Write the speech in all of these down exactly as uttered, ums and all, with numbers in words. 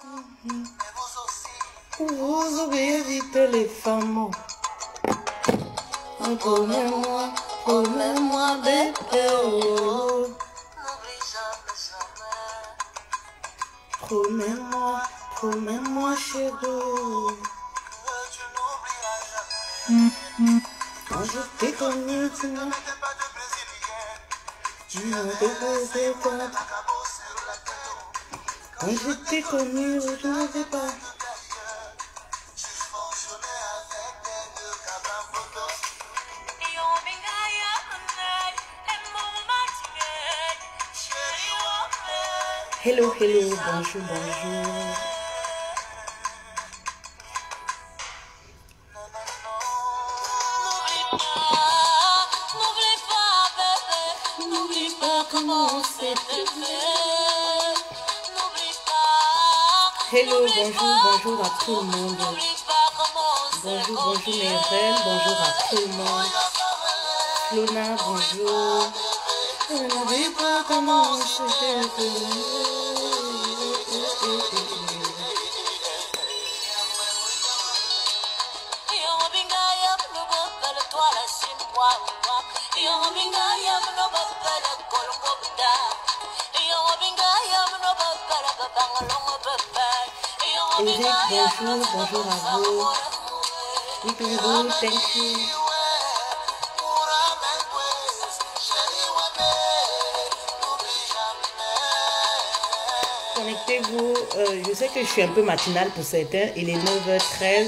Vous oubliez vite les femmes. Promets-moi, promets-moi, bébé. Oh. Promets-moi, promets-moi, chérie. Quand je t'ai connu, tu n'étais pas de brésilien. Tu n'avais pas fait quoi. Quand je t'ai connu, je n'avais pas. Hello, hello, bonjour, bonjour. Hello, bonjour, bonjour à tout le monde. Bonjour, bonjour mes reines, bonjour à tout le monde. Luna, bonjour. Je n'avais pas comment c'était. Eric, bonjour, bonjour à vous. Bonjour, thank you. Connectez-vous, euh, je sais que je suis un peu matinale pour certains, il est neuf heures treize.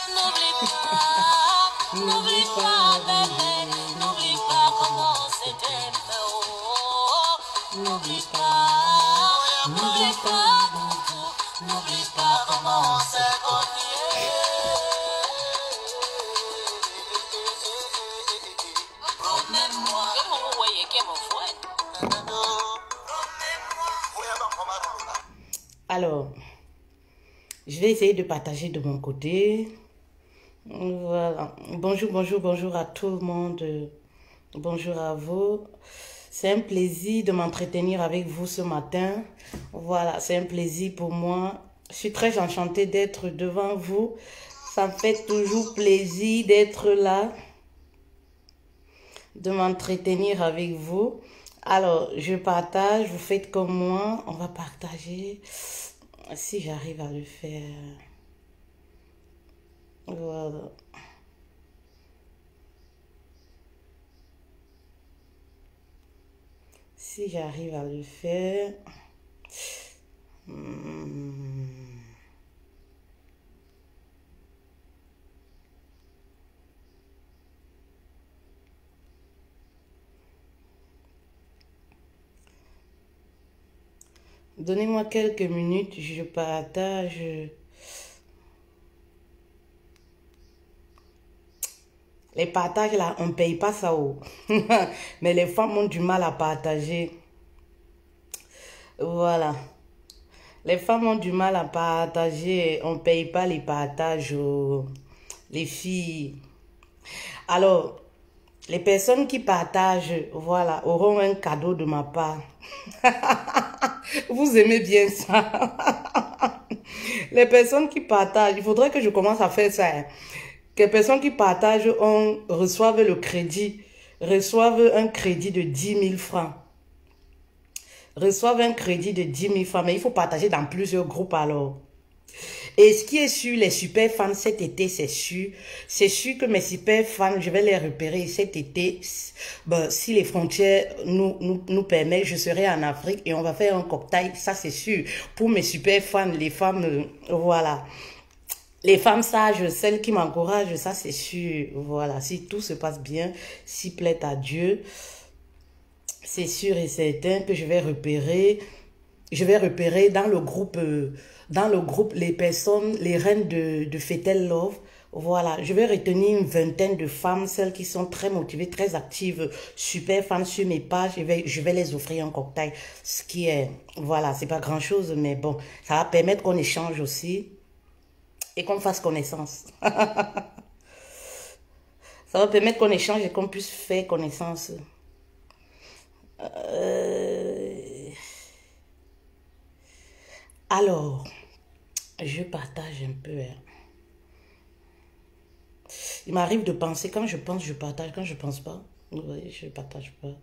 N'oublie pas, n'oublie pas comment c'était. N'oublie pas, n'oublie pas, n'oublie pas comment c'est connu. Promets-moi, alors, je vais essayer de partager de mon côté. Voilà. Bonjour, bonjour, bonjour à tout le monde. Bonjour à vous. C'est un plaisir de m'entretenir avec vous ce matin. Voilà, c'est un plaisir pour moi. Je suis très enchantée d'être devant vous. Ça me fait toujours plaisir d'être là, de m'entretenir avec vous. Alors, je partage, vous faites comme moi. On va partager, si j'arrive à le faire. Voilà. Si j'arrive à le faire. Hmm. Donnez-moi quelques minutes, je partage. Les partages là, on ne paye pas ça. Oh. Mais les femmes ont du mal à partager. Voilà. Les femmes ont du mal à partager. On ne paye pas les partages. Oh. Les filles. Alors, les personnes qui partagent, voilà, auront un cadeau de ma part. Vous aimez bien ça. Les personnes qui partagent, il faudrait que je commence à faire ça. Hein. Les personnes qui partagent on, reçoivent le crédit, reçoivent un crédit de dix mille francs. Reçoivent un crédit de dix mille francs, mais il faut partager dans plusieurs groupes alors. Et ce qui est sûr, les super fans cet été, c'est sûr. C'est sûr que mes super fans, je vais les repérer cet été. Ben, si les frontières nous, nous, nous permettent, je serai en Afrique et on va faire un cocktail, ça c'est sûr. Pour mes super fans, les femmes, euh, voilà. Les femmes sages, celles qui m'encouragent, ça c'est sûr. Voilà, si tout se passe bien, s'il plaît à Dieu, c'est sûr et certain que je vais repérer, je vais repérer dans le groupe, euh, dans le groupe les personnes, les reines de, de Fetel Love. Voilà, je vais retenir une vingtaine de femmes, celles qui sont très motivées, très actives, super fans sur mes pages. Je vais, je vais les offrir un cocktail, ce qui est, voilà, c'est pas grand chose, mais bon, ça va permettre qu'on échange aussi. Et qu'on fasse connaissance. Ça va permettre qu'on échange et qu'on puisse faire connaissance. Euh... Alors, Je partage un peu. Hein. Il m'arrive de penser, quand je pense, je partage. Quand je pense pas, oui, je partage pas.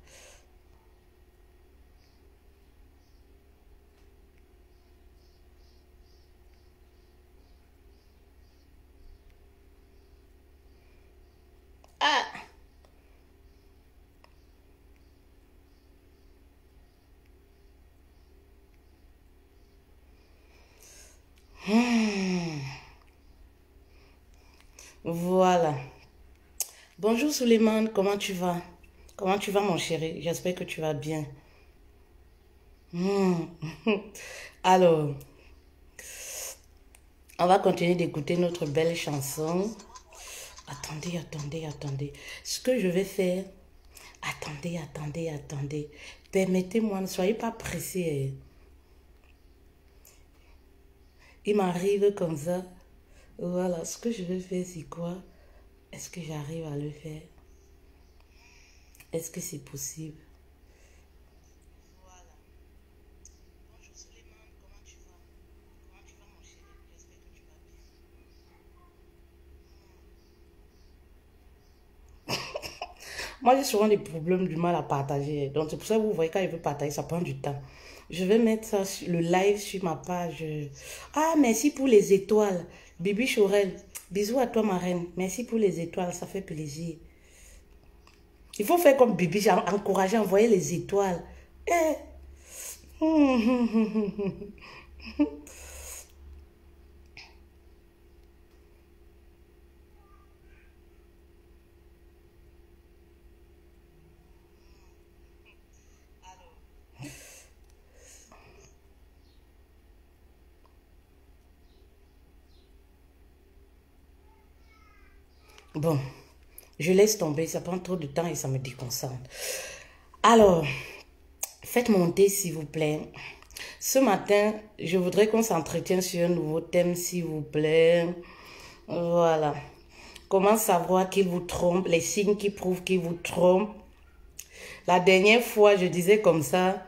Ah! Hmm. Voilà. Bonjour Suleiman, comment tu vas? Comment tu vas mon chéri? J'espère que tu vas bien. Hmm. Alors, on va continuer d'écouter notre belle chanson. Attendez, attendez, attendez. Ce que je vais faire, attendez, attendez, attendez. Permettez-moi, ne soyez pas pressés. Il m'arrive comme ça. Voilà, ce que je vais faire, c'est quoi? Est-ce que j'arrive à le faire? Est-ce que c'est possible? Voilà. Bonjour Suleiman, comment tu vas? Comment tu vas mon chéri? J'espère que tu vas bien. Moi, j'ai souvent des problèmes, du mal à partager. Donc, c'est pour ça que vous voyez, quand je veux partager, ça prend du temps. Je vais mettre ça, sur le live sur ma page. Ah, merci pour les étoiles. Bibi Chorel, bisous à toi, ma reine. Merci pour les étoiles, ça fait plaisir. Il faut faire comme Bibi, encourager, envoyer les étoiles. Eh. Bon, je laisse tomber, ça prend trop de temps et ça me déconcentre. Alors, faites monter s'il vous plaît. Ce matin, je voudrais qu'on s'entretienne sur un nouveau thème s'il vous plaît. Voilà. Comment savoir qu'il vous trompe, les signes qui prouvent qu'il vous trompe. La dernière fois, je disais comme ça.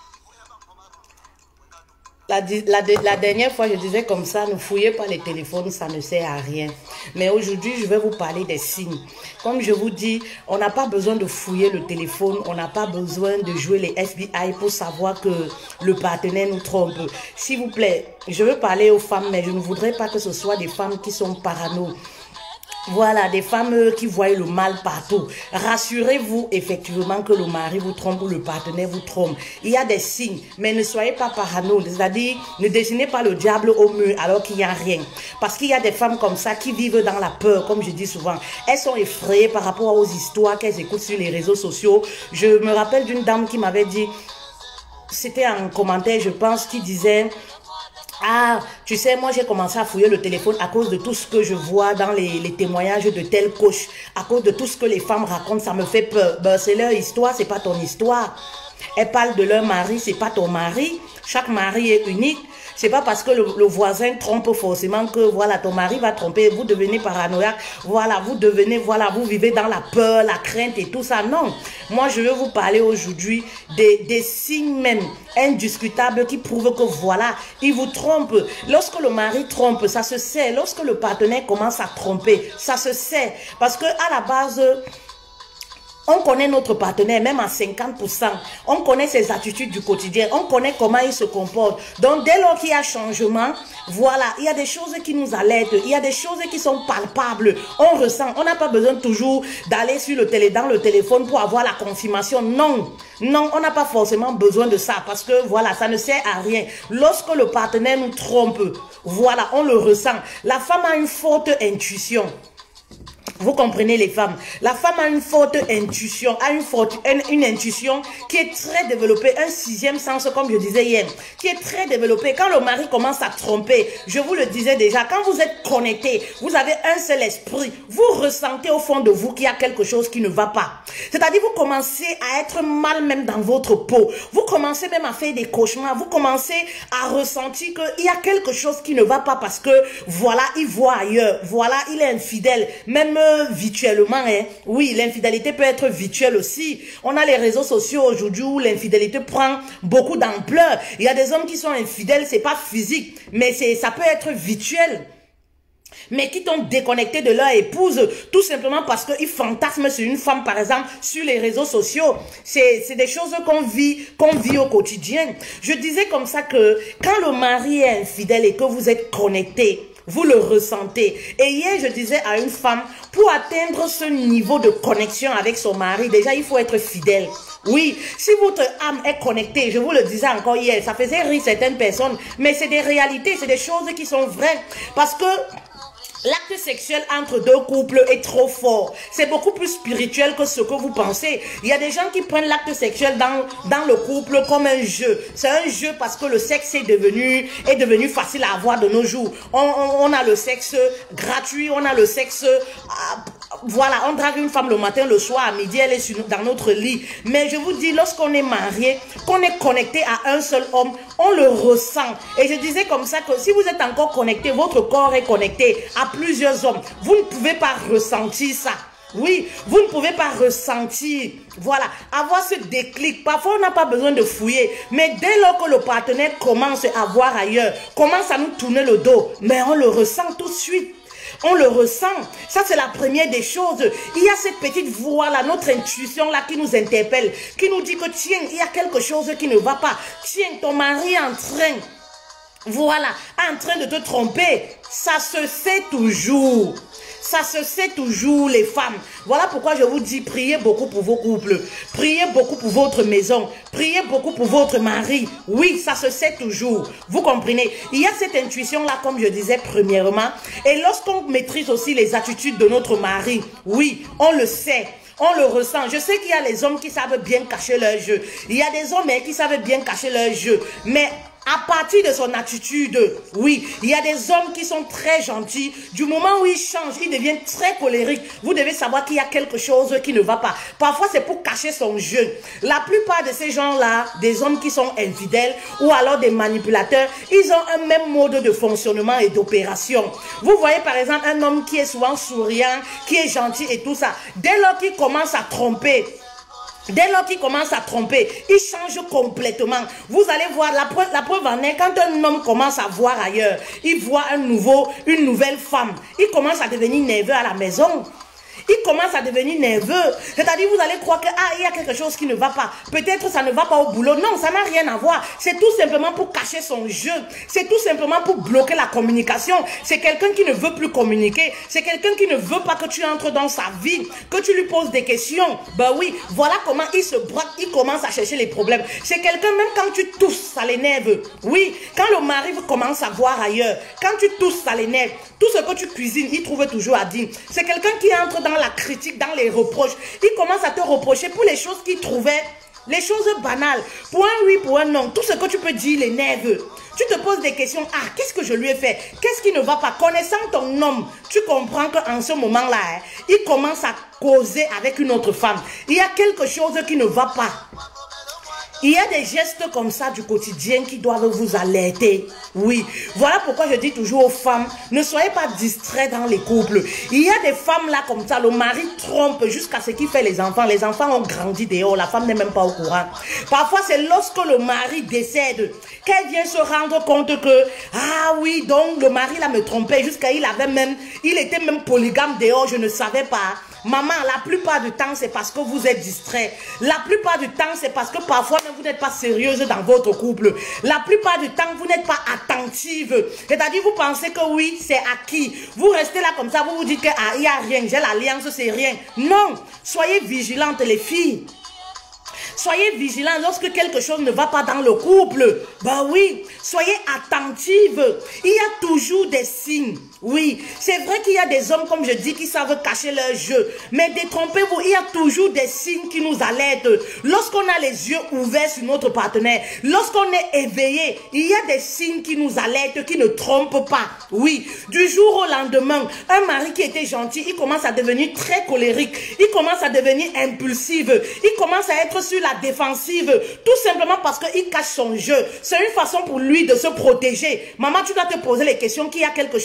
La, la, la dernière fois, je disais comme ça, ne fouillez pas les téléphones, ça ne sert à rien. Mais aujourd'hui, je vais vous parler des signes. Comme je vous dis, on n'a pas besoin de fouiller le téléphone, on n'a pas besoin de jouer les F B I pour savoir que le partenaire nous trompe. S'il vous plaît, je veux parler aux femmes, mais je ne voudrais pas que ce soit des femmes qui sont parano. Voilà, des femmes qui voient le mal partout. Rassurez-vous effectivement que le mari vous trompe ou le partenaire vous trompe. Il y a des signes, mais ne soyez pas parano. C'est-à-dire, ne dessinez pas le diable au mur alors qu'il n'y a rien. Parce qu'il y a des femmes comme ça qui vivent dans la peur, comme je dis souvent. Elles sont effrayées par rapport aux histoires qu'elles écoutent sur les réseaux sociaux. Je me rappelle d'une dame qui m'avait dit, c'était un commentaire, je pense, qui disait... Ah, tu sais, moi j'ai commencé à fouiller le téléphone à cause de tout ce que je vois dans les, les témoignages de tel coach. À cause de tout ce que les femmes racontent, ça me fait peur. Ben, c'est leur histoire, c'est pas ton histoire. Elles parlent de leur mari, c'est pas ton mari. Chaque mari est unique. C'est pas parce que le, le voisin trompe forcément que voilà, ton mari va tromper, vous devenez paranoïaque, voilà, vous devenez, voilà, vous vivez dans la peur, la crainte et tout ça. Non, moi je vais vous parler aujourd'hui des, des signes même indiscutables qui prouvent que voilà, il vous trompe. Lorsque le mari trompe, ça se sait. Lorsque le partenaire commence à tromper, ça se sait. Parce que à la base... On connaît notre partenaire, même à cinquante pour cent. On connaît ses attitudes du quotidien. On connaît comment il se comporte. Donc, dès lors qu'il y a changement, voilà, il y a des choses qui nous alertent. Il y a des choses qui sont palpables. On ressent. On n'a pas besoin toujours d'aller sur le télé, dans le téléphone pour avoir la confirmation. Non, non, on n'a pas forcément besoin de ça parce que, voilà, ça ne sert à rien. Lorsque le partenaire nous trompe, voilà, on le ressent. La femme a une forte intuition. Vous comprenez les femmes. La femme a une forte intuition, a une forte une, une intuition qui est très développée, un sixième sens comme je disais hier, qui est très développé. Quand le mari commence à tromper, je vous le disais déjà, quand vous êtes connecté, vous avez un seul esprit, vous ressentez au fond de vous qu'il y a quelque chose qui ne va pas. C'est-à-dire vous commencez à être mal même dans votre peau. Vous commencez même à faire des cauchemars. Vous commencez à ressentir qu'il y a quelque chose qui ne va pas parce que voilà, il voit ailleurs. Voilà, il est infidèle. Même virtuellement. Hein. Oui, l'infidélité peut être virtuelle aussi. On a les réseaux sociaux aujourd'hui où l'infidélité prend beaucoup d'ampleur. Il y a des hommes qui sont infidèles, c'est pas physique, mais c'est ça peut être virtuel. Mais qui t'ont déconnecté de leur épouse, tout simplement parce qu'ils fantasment sur une femme, par exemple, sur les réseaux sociaux. C'est des choses qu'on vit, qu'on vit au quotidien. Je disais comme ça que quand le mari est infidèle et que vous êtes connecté, vous le ressentez. Et hier, je disais à une femme, pour atteindre ce niveau de connexion avec son mari, déjà, il faut être fidèle. Oui, si votre âme est connectée, je vous le disais encore hier, ça faisait rire certaines personnes, mais c'est des réalités, c'est des choses qui sont vraies. Parce que l'acte sexuel entre deux couples est trop fort. C'est beaucoup plus spirituel que ce que vous pensez. Il y a des gens qui prennent l'acte sexuel dans, dans le couple comme un jeu. C'est un jeu parce que le sexe est devenu, est devenu facile à avoir de nos jours. On, on, on a le sexe gratuit, on a le sexe... Euh, voilà, on drague une femme le matin, le soir, à midi, elle est sur, dans notre lit. Mais je vous dis, lorsqu'on est marié, qu'on est connecté à un seul homme, on le ressent. Et je disais comme ça que si vous êtes encore connecté, votre corps est connecté à plusieurs hommes, vous ne pouvez pas ressentir ça. Oui, vous ne pouvez pas ressentir, voilà, avoir ce déclic. Parfois, on n'a pas besoin de fouiller. Mais dès lors que le partenaire commence à voir ailleurs, commence à nous tourner le dos, mais on le ressent tout de suite. On le ressent. Ça, c'est la première des choses. Il y a cette petite voix-là, notre intuition-là qui nous interpelle, qui nous dit que tiens, il y a quelque chose qui ne va pas. Tiens, ton mari est en train, voilà, en train de te tromper. Ça se sait toujours. Ça se sait toujours, les femmes. Voilà pourquoi je vous dis, priez beaucoup pour vos couples. Priez beaucoup pour votre maison. Priez beaucoup pour votre mari. Oui, ça se sait toujours. Vous comprenez? Il y a cette intuition-là, comme je disais, premièrement. Et lorsqu'on maîtrise aussi les attitudes de notre mari, oui, on le sait. On le ressent. Je sais qu'il y a les hommes qui savent bien cacher leur jeu. Il y a des hommes qui savent bien cacher leur jeu. Mais à partir de son attitude, oui, il y a des hommes qui sont très gentils. Du moment où ils changent, ils deviennent très colériques. Vous devez savoir qu'il y a quelque chose qui ne va pas. Parfois, c'est pour cacher son jeu. La plupart de ces gens-là, des hommes qui sont infidèles ou alors des manipulateurs, ils ont un même mode de fonctionnement et d'opération. Vous voyez par exemple un homme qui est souvent souriant, qui est gentil et tout ça. Dès lors qu'il commence à tromper, Dès lors qu'il commence à tromper, il change complètement. Vous allez voir, la preuve, la preuve en est, quand un homme commence à voir ailleurs, il voit un nouveau, une nouvelle femme, il commence à devenir nerveux à la maison. Il commence à devenir nerveux. C'est-à-dire, vous allez croire que, ah, il y a quelque chose qui ne va pas. Peut-être ça ne va pas au boulot. Non, ça n'a rien à voir. C'est tout simplement pour cacher son jeu. C'est tout simplement pour bloquer la communication. C'est quelqu'un qui ne veut plus communiquer. C'est quelqu'un qui ne veut pas que tu entres dans sa vie, que tu lui poses des questions. Ben oui, voilà comment il se braque, il commence à chercher les problèmes. C'est quelqu'un, même quand tu tousses, ça l'énerve. Oui, quand le mari commence à voir ailleurs, quand tu tousses, ça l'énerve. Tout ce que tu cuisines, il trouve toujours à dire. C'est quelqu'un qui entre dans la critique, dans les reproches. Il commence à te reprocher pour les choses qu'il trouvait, les choses banales. Pour un oui, pour un non, tout ce que tu peux dire l'énerve. Tu te poses des questions. Ah, qu'est-ce que je lui ai fait? Qu'est-ce qui ne va pas? Connaissant ton homme, tu comprends qu'en ce moment-là, hein, il commence à causer avec une autre femme. Il y a quelque chose qui ne va pas. Il y a des gestes comme ça du quotidien qui doivent vous alerter. Oui, voilà pourquoi je dis toujours aux femmes, ne soyez pas distraits dans les couples. Il y a des femmes là comme ça, le mari trompe jusqu'à ce qu'il fait les enfants. Les enfants ont grandi dehors, la femme n'est même pas au courant. Parfois c'est lorsque le mari décède qu'elle vient se rendre compte que, ah oui, donc le mari là me trompait jusqu'à il avait même, il était même polygame dehors, je ne savais pas. Maman, la plupart du temps, c'est parce que vous êtes distrait. La plupart du temps, c'est parce que parfois, même vous n'êtes pas sérieuse dans votre couple. La plupart du temps, vous n'êtes pas attentive. C'est-à-dire, vous pensez que oui, c'est acquis. Vous restez là comme ça, vous vous dites que ah, il n'y a rien, j'ai l'alliance, c'est rien. Non, soyez vigilantes, les filles. Soyez vigilants lorsque quelque chose ne va pas dans le couple. Bah oui, soyez attentives. Il y a toujours des signes. Oui, c'est vrai qu'il y a des hommes, comme je dis, qui savent cacher leur jeu. Mais détrompez-vous, il y a toujours des signes qui nous alertent. Lorsqu'on a les yeux ouverts sur notre partenaire, lorsqu'on est éveillé, il y a des signes qui nous alertent, qui ne trompent pas. Oui, du jour au lendemain, un mari qui était gentil, il commence à devenir très colérique. Il commence à devenir impulsif. Il commence à être sur la défensive, tout simplement parce qu'il cache son jeu. C'est une façon pour lui de se protéger. Maman, tu dois te poser les questions qu'il y a quelque chose qui ne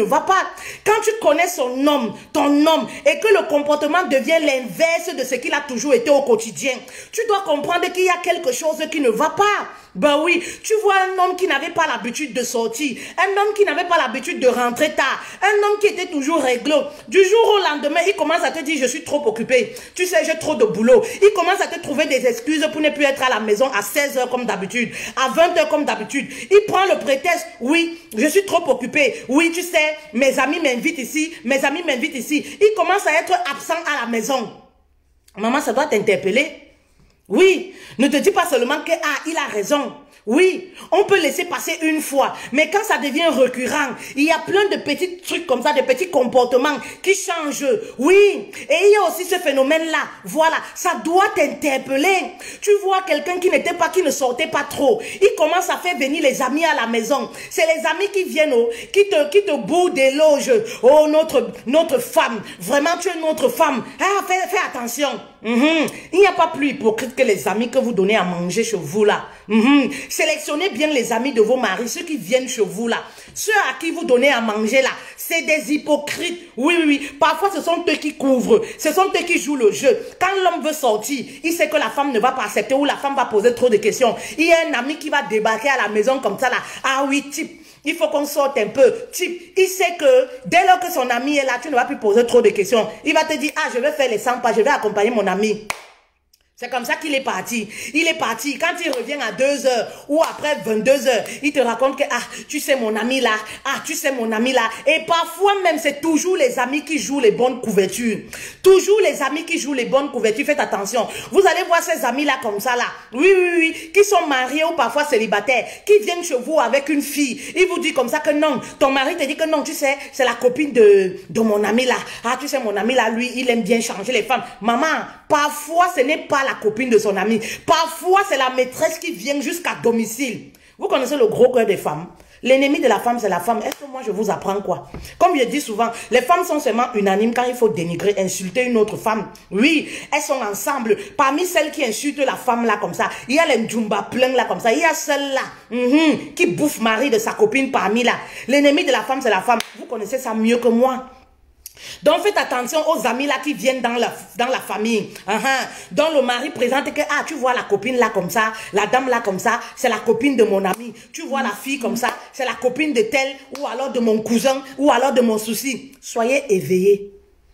va pas. Quand tu connais son homme, ton homme, et que le comportement devient l'inverse de ce qu'il a toujours été au quotidien, tu dois comprendre qu'il y a quelque chose qui ne va pas. Ben oui, tu vois un homme qui n'avait pas l'habitude de sortir, un homme qui n'avait pas l'habitude de rentrer tard, un homme qui était toujours réglo. Du jour au lendemain, il commence à te dire je suis trop occupé, tu sais j'ai trop de boulot. Il commence à te trouver des excuses pour ne plus être à la maison à seize heures comme d'habitude, à vingt heures comme d'habitude. Il prend le prétexte, oui, je suis trop occupé, oui tu sais, mes amis m'invitent ici, mes amis m'invitent ici. Il commence à être absent à la maison. Maman, ça doit t'interpeller. Oui, ne te dis pas seulement que, ah, il a raison. Oui, on peut laisser passer une fois, mais quand ça devient récurrent, il y a plein de petits trucs comme ça, de petits comportements qui changent. Oui, et il y a aussi ce phénomène-là. Voilà, ça doit t'interpeller. Tu vois quelqu'un qui n'était pas, qui ne sortait pas trop. Il commence à faire venir les amis à la maison. C'est les amis qui viennent, oh, qui te, qui te bourrent d'éloges. Oh, notre, notre femme. Vraiment, tu es notre femme. Ah, fais, fais attention. Mm-hmm. Il n'y a pas plus hypocrite que les amis que vous donnez à manger chez vous là. Mm-hmm. Sélectionnez bien les amis de vos maris, ceux qui viennent chez vous là. Ceux à qui vous donnez à manger là, c'est des hypocrites. Oui, oui, oui. Parfois, ce sont eux qui couvrent. Ce sont eux qui jouent le jeu. Quand l'homme veut sortir, il sait que la femme ne va pas accepter ou la femme va poser trop de questions. Il y a un ami qui va débarquer à la maison comme ça là. Ah oui, type. Il faut qu'on sorte un peu. Type, il sait que dès lors que son ami est là, tu ne vas plus poser trop de questions. Il va te dire, ah, je vais faire les cent pas, je vais accompagner mon ami. C'est comme ça qu'il est parti. Il est parti. Quand il revient à deux heures ou après vingt-deux heures, il te raconte que, ah, tu sais mon ami là, ah, tu sais mon ami là. Et parfois même, c'est toujours les amis qui jouent les bonnes couvertures. Toujours les amis qui jouent les bonnes couvertures. Faites attention. Vous allez voir ces amis-là comme ça là. Oui, oui, oui. Qui sont mariés ou parfois célibataires. Qui viennent chez vous avec une fille. Il vous dit comme ça que non. Ton mari te dit que non, tu sais, c'est la copine de, de mon ami là. Ah, tu sais, mon ami là, lui, il aime bien changer les femmes. Maman, parfois, ce n'est pas la copine de son ami. Parfois, c'est la maîtresse qui vient jusqu'à domicile. Vous connaissez le gros cœur des femmes. L'ennemi de la femme, c'est la femme. Est-ce que moi, je vous apprends quoi? Comme je dis souvent, les femmes sont seulement unanimes quand il faut dénigrer, insulter une autre femme. Oui, elles sont ensemble. Parmi celles qui insultent la femme là comme ça, il y a les Njumba plein là comme ça. Il y a celle-là mm-hmm, qui bouffe mari de sa copine parmi là. L'ennemi de la femme, c'est la femme. Vous connaissez ça mieux que moi. Donc faites attention aux amis là qui viennent dans la, dans la famille. Uh -huh. Donc le mari présente que, ah, tu vois la copine là comme ça, la dame là comme ça, c'est la copine de mon ami. Tu vois la fille comme ça, c'est la copine de tel, ou alors de mon cousin, ou alors de mon souci. Soyez éveillés.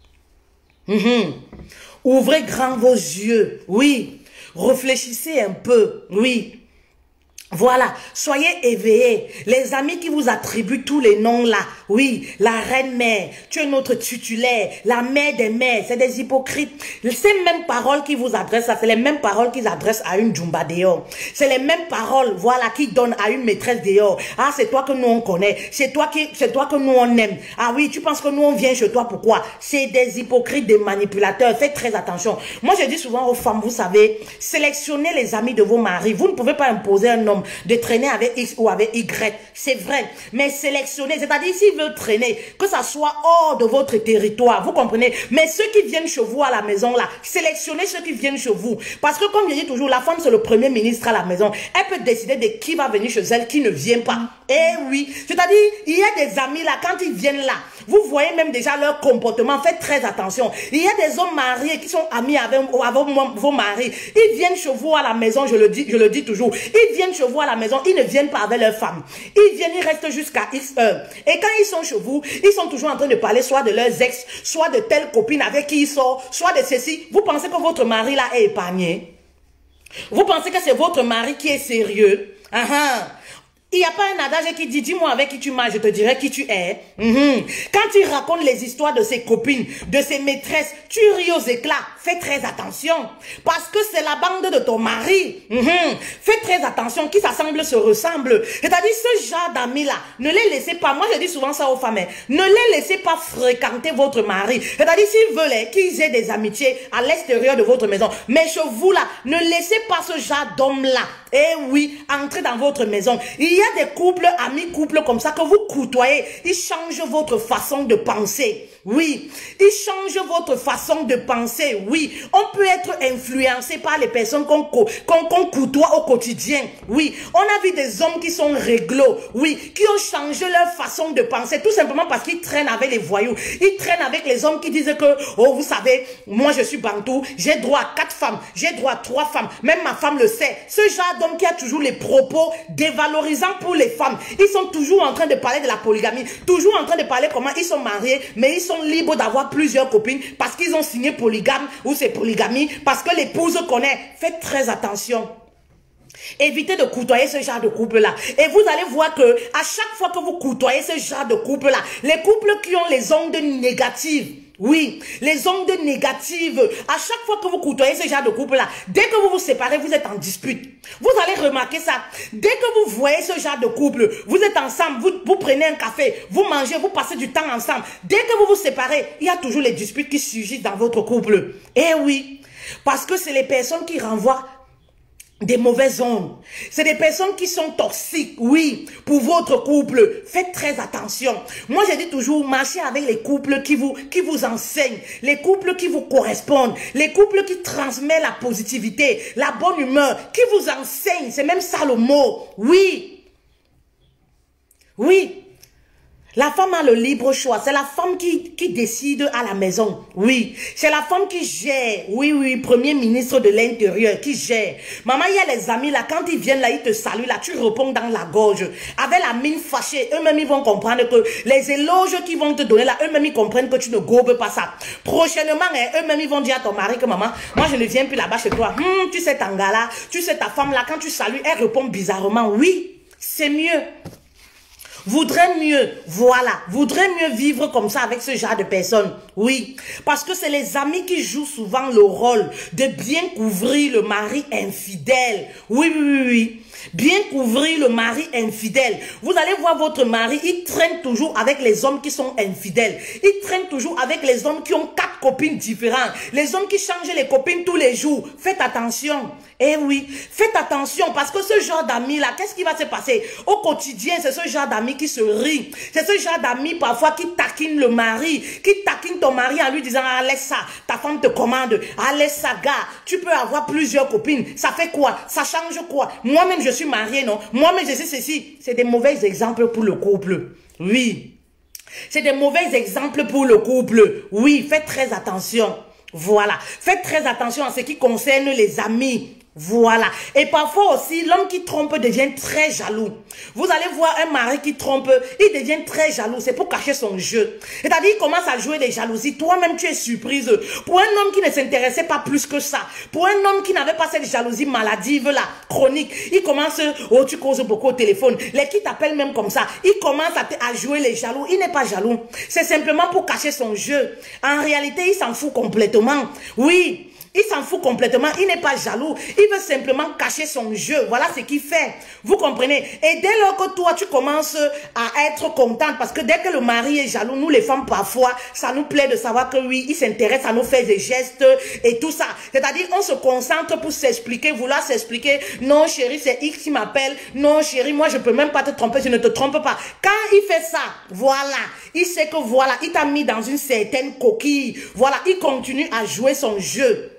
Uh -huh. Ouvrez grand vos yeux. Oui. Réfléchissez un peu. Oui. Voilà, soyez éveillés. Les amis qui vous attribuent tous les noms là, oui, la reine-mère, tu es notre titulaire, la mère des mères, c'est des hypocrites. Ces mêmes paroles qui vous adressent, c'est les mêmes paroles qu'ils adressent à une Jumba dehors. C'est les mêmes paroles, voilà, qui donnent à une maîtresse dehors. Ah, c'est toi que nous on connaît, c'est toi qui, c'est toi que nous on aime. Ah oui, tu penses que nous on vient chez toi, pourquoi? C'est des hypocrites, des manipulateurs. Faites très attention. Moi, je dis souvent aux femmes, vous savez, sélectionnez les amis de vos maris. Vous ne pouvez pas imposer un homme de traîner avec X ou avec Y, c'est vrai, mais sélectionnez, c'est-à-dire s'il veut traîner, que ça soit hors de votre territoire, vous comprenez, mais ceux qui viennent chez vous à la maison là, sélectionnez ceux qui viennent chez vous, parce que comme je dis toujours, la femme c'est le premier ministre à la maison, elle peut décider de qui va venir chez elle, qui ne vient pas, eh oui, c'est-à-dire, il y a des amis là, quand ils viennent là, vous voyez même déjà leur comportement, faites très attention, il y a des hommes mariés qui sont amis avec, avec vos maris, ils viennent chez vous à la maison, je le dis, je le dis toujours, ils viennent chez vous à la maison, ils ne viennent pas avec leur femme. Ils viennent, ils restent jusqu'à X heures. Et quand ils sont chez vous, ils sont toujours en train de parler soit de leurs ex, soit de telle copine avec qui ils sortent, soit de ceci. Vous pensez que votre mari là est épargné? Vous pensez que c'est votre mari qui est sérieux? Uh -huh. Il n'y a pas un adage qui dit, dis-moi avec qui tu marches, je te dirai qui tu es. Mm-hmm. Quand il raconte les histoires de ses copines, de ses maîtresses, tu ris aux éclats. Fais très attention. Parce que c'est la bande de ton mari. Mm-hmm. Fais très attention, qui s'assemble se ressemble. C'est-à-dire, ce genre d'amis-là, ne les laissez pas. Moi, je dis souvent ça aux femmes. Ne les laissez pas fréquenter votre mari. C'est-à-dire, s'ils veulent qu'ils aient des amitiés à l'extérieur de votre maison. Mais chez vous, là, ne laissez pas ce genre d'homme-là. Eh oui, entrer dans votre maison. Il y y a des couples, amis couples comme ça que vous côtoyez. Ils changent votre façon de penser. Oui, ils changent votre façon de penser. Oui, on peut être influencé par les personnes qu'on qu'on qu'on côtoie au quotidien. Oui, on a vu des hommes qui sont réglo. Oui, qui ont changé leur façon de penser tout simplement parce qu'ils traînent avec les voyous. Ils traînent avec les hommes qui disent que, oh, vous savez, moi je suis bantou, j'ai droit à quatre femmes, j'ai droit à trois femmes. Même ma femme le sait. Ce genre d'homme qui a toujours les propos dévalorisants pour les femmes. Ils sont toujours en train de parler de la polygamie, toujours en train de parler comment ils sont mariés, mais ils sont libres d'avoir plusieurs copines parce qu'ils ont signé polygame ou c'est polygamie, parce que l'épouse connaît. Faites très attention. Évitez de côtoyer ce genre de couple-là. Et vous allez voir que à chaque fois que vous côtoyez ce genre de couple-là, les couples qui ont les ondes négatives, oui, les ondes négatives, à chaque fois que vous côtoyez ce genre de couple-là, dès que vous vous séparez, vous êtes en dispute. Vous allez remarquer ça. Dès que vous voyez ce genre de couple, vous êtes ensemble, vous, vous prenez un café, vous mangez, vous passez du temps ensemble. Dès que vous vous séparez, il y a toujours les disputes qui surgissent dans votre couple. Eh oui, parce que c'est les personnes qui renvoient des mauvaises ondes. C'est des personnes qui sont toxiques, oui, pour votre couple. Faites très attention. Moi, je dis toujours, marchez avec les couples qui vous, qui vous enseignent, les couples qui vous correspondent, les couples qui transmettent la positivité, la bonne humeur, qui vous enseignent. C'est même ça le mot. Oui. Oui. La femme a le libre choix. C'est la femme qui, qui décide à la maison. Oui. C'est la femme qui gère. Oui, oui, premier ministre de l'Intérieur qui gère. Maman, il y a les amis là. Quand ils viennent là, ils te saluent là. Tu réponds dans la gorge. Avec la mine fâchée. Eux-mêmes, ils vont comprendre que les éloges qu'ils vont te donner là, eux-mêmes, ils comprennent que tu ne gobes pas ça. Prochainement, hein, eux-mêmes, ils vont dire à ton mari que maman, moi, je ne viens plus là-bas chez toi. Hum, tu sais Tanga là. Tu sais ta femme là. Quand tu salues, elle répond bizarrement. Oui, c'est mieux. Voudrait mieux, voilà, voudrait mieux vivre comme ça avec ce genre de personnes. Oui, parce que c'est les amis qui jouent souvent le rôle de bien couvrir le mari infidèle. Oui, oui, oui, oui. Bien couvrir le mari infidèle. Vous allez voir votre mari, il traîne toujours avec les hommes qui sont infidèles. Il traîne toujours avec les hommes qui ont quatre copines différentes. Les hommes qui changent les copines tous les jours. Faites attention. Eh oui, faites attention parce que ce genre d'amis-là, qu'est-ce qui va se passer? Au quotidien, c'est ce genre d'amis qui se rit. C'est ce genre d'amis parfois qui taquine le mari, qui taquine ton mari en lui disant, ah, laisse ça, ta femme te commande, ah, laisse ça, gars, tu peux avoir plusieurs copines. Ça fait quoi? Ça change quoi? Moi-même, je suis mariée, non? Moi-même, je sais ceci. C'est des mauvais exemples pour le couple. Oui. C'est des mauvais exemples pour le couple. Oui, faites très attention. Voilà. Faites très attention à ce qui concerne les amis. Voilà. Et parfois aussi, l'homme qui trompe devient très jaloux. Vous allez voir un mari qui trompe, il devient très jaloux. C'est pour cacher son jeu. C'est-à-dire, il commence à jouer des jalousies. Toi-même, tu es surprise. Pour un homme qui ne s'intéressait pas plus que ça, pour un homme qui n'avait pas cette jalousie maladive-là, chronique, il commence, oh, tu causes beaucoup au téléphone. Les qui t'appellent même comme ça, il commence à, à jouer les jaloux. Il n'est pas jaloux. C'est simplement pour cacher son jeu. En réalité, il s'en fout complètement. Oui. Il s'en fout complètement, il n'est pas jaloux, il veut simplement cacher son jeu, voilà ce qu'il fait, vous comprenez? Et dès lors que toi tu commences à être contente, parce que dès que le mari est jaloux, nous les femmes parfois, ça nous plaît de savoir que oui, il s'intéresse à nous faire des gestes et tout ça, c'est-à-dire on se concentre pour s'expliquer, vouloir s'expliquer, non chérie c'est X qui m'appelle, non chérie moi je peux même pas te tromper, je ne te trompe pas. Quand il fait ça, voilà, il sait que voilà, il t'a mis dans une certaine coquille, voilà, il continue à jouer son jeu.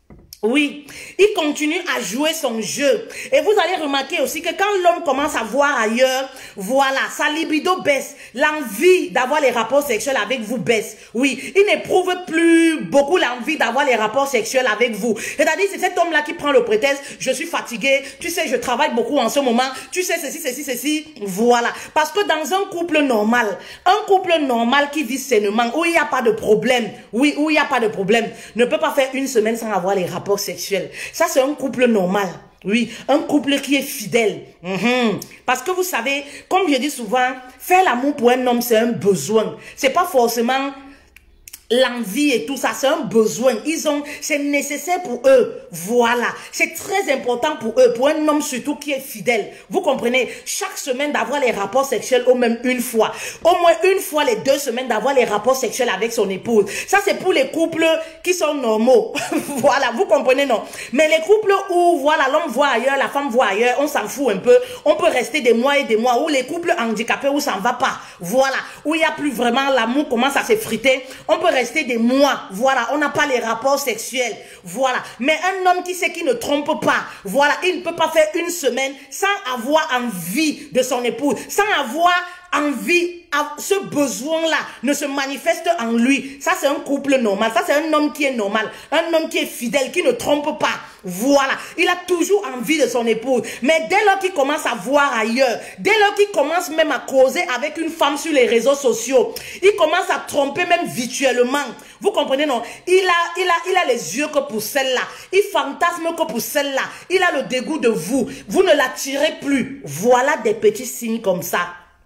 Oui, il continue à jouer son jeu. Et vous allez remarquer aussi que quand l'homme commence à voir ailleurs, voilà, sa libido baisse. L'envie d'avoir les rapports sexuels avec vous baisse. Oui, il n'éprouve plus beaucoup l'envie d'avoir les rapports sexuels avec vous. C'est-à-dire, c'est cet homme-là qui prend le prétexte, je suis fatigué, tu sais, je travaille beaucoup en ce moment, tu sais, ceci, ceci, ceci, voilà. Parce que dans un couple normal, un couple normal qui vit sainement, où il n'y a pas de problème, oui, où il n'y a pas de problème, ne peut pas faire une semaine sans avoir les rapports sexuel. Ça, c'est un couple normal. Oui, un couple qui est fidèle. Mm-hmm. Parce que vous savez, comme je dis souvent, faire l'amour pour un homme, c'est un besoin. C'est pas forcément l'envie et tout ça, c'est un besoin. Ils ont, c'est nécessaire pour eux. Voilà. C'est très important pour eux, pour un homme surtout qui est fidèle. Vous comprenez? Chaque semaine d'avoir les rapports sexuels au même une fois. Au moins une fois les deux semaines d'avoir les rapports sexuels avec son épouse. Ça, c'est pour les couples qui sont normaux. Voilà. Vous comprenez, non? Mais les couples où, voilà, l'homme voit ailleurs, la femme voit ailleurs, on s'en fout un peu. On peut rester des mois et des mois. Ou les couples handicapés où ça ne va pas. Voilà. Où il n'y a plus vraiment l'amour commence à s'effriter. On peut rester des mois, voilà, on n'a pas les rapports sexuels, voilà. Mais un homme qui sait qu'il ne trompe pas, voilà, il ne peut pas faire une semaine sans avoir envie de son épouse, sans avoir envie, ce besoin-là ne se manifeste en lui. Ça, c'est un couple normal. Ça, c'est un homme qui est normal. Un homme qui est fidèle, qui ne trompe pas. Voilà. Il a toujours envie de son épouse. Mais dès lors qu'il commence à voir ailleurs, dès lors qu'il commence même à causer avec une femme sur les réseaux sociaux, il commence à tromper même virtuellement. Vous comprenez, non? Il a, il a, il a les yeux que pour celle-là. Il fantasme que pour celle-là. Il a le dégoût de vous. Vous ne l'attirez plus. Voilà des petits signes comme ça.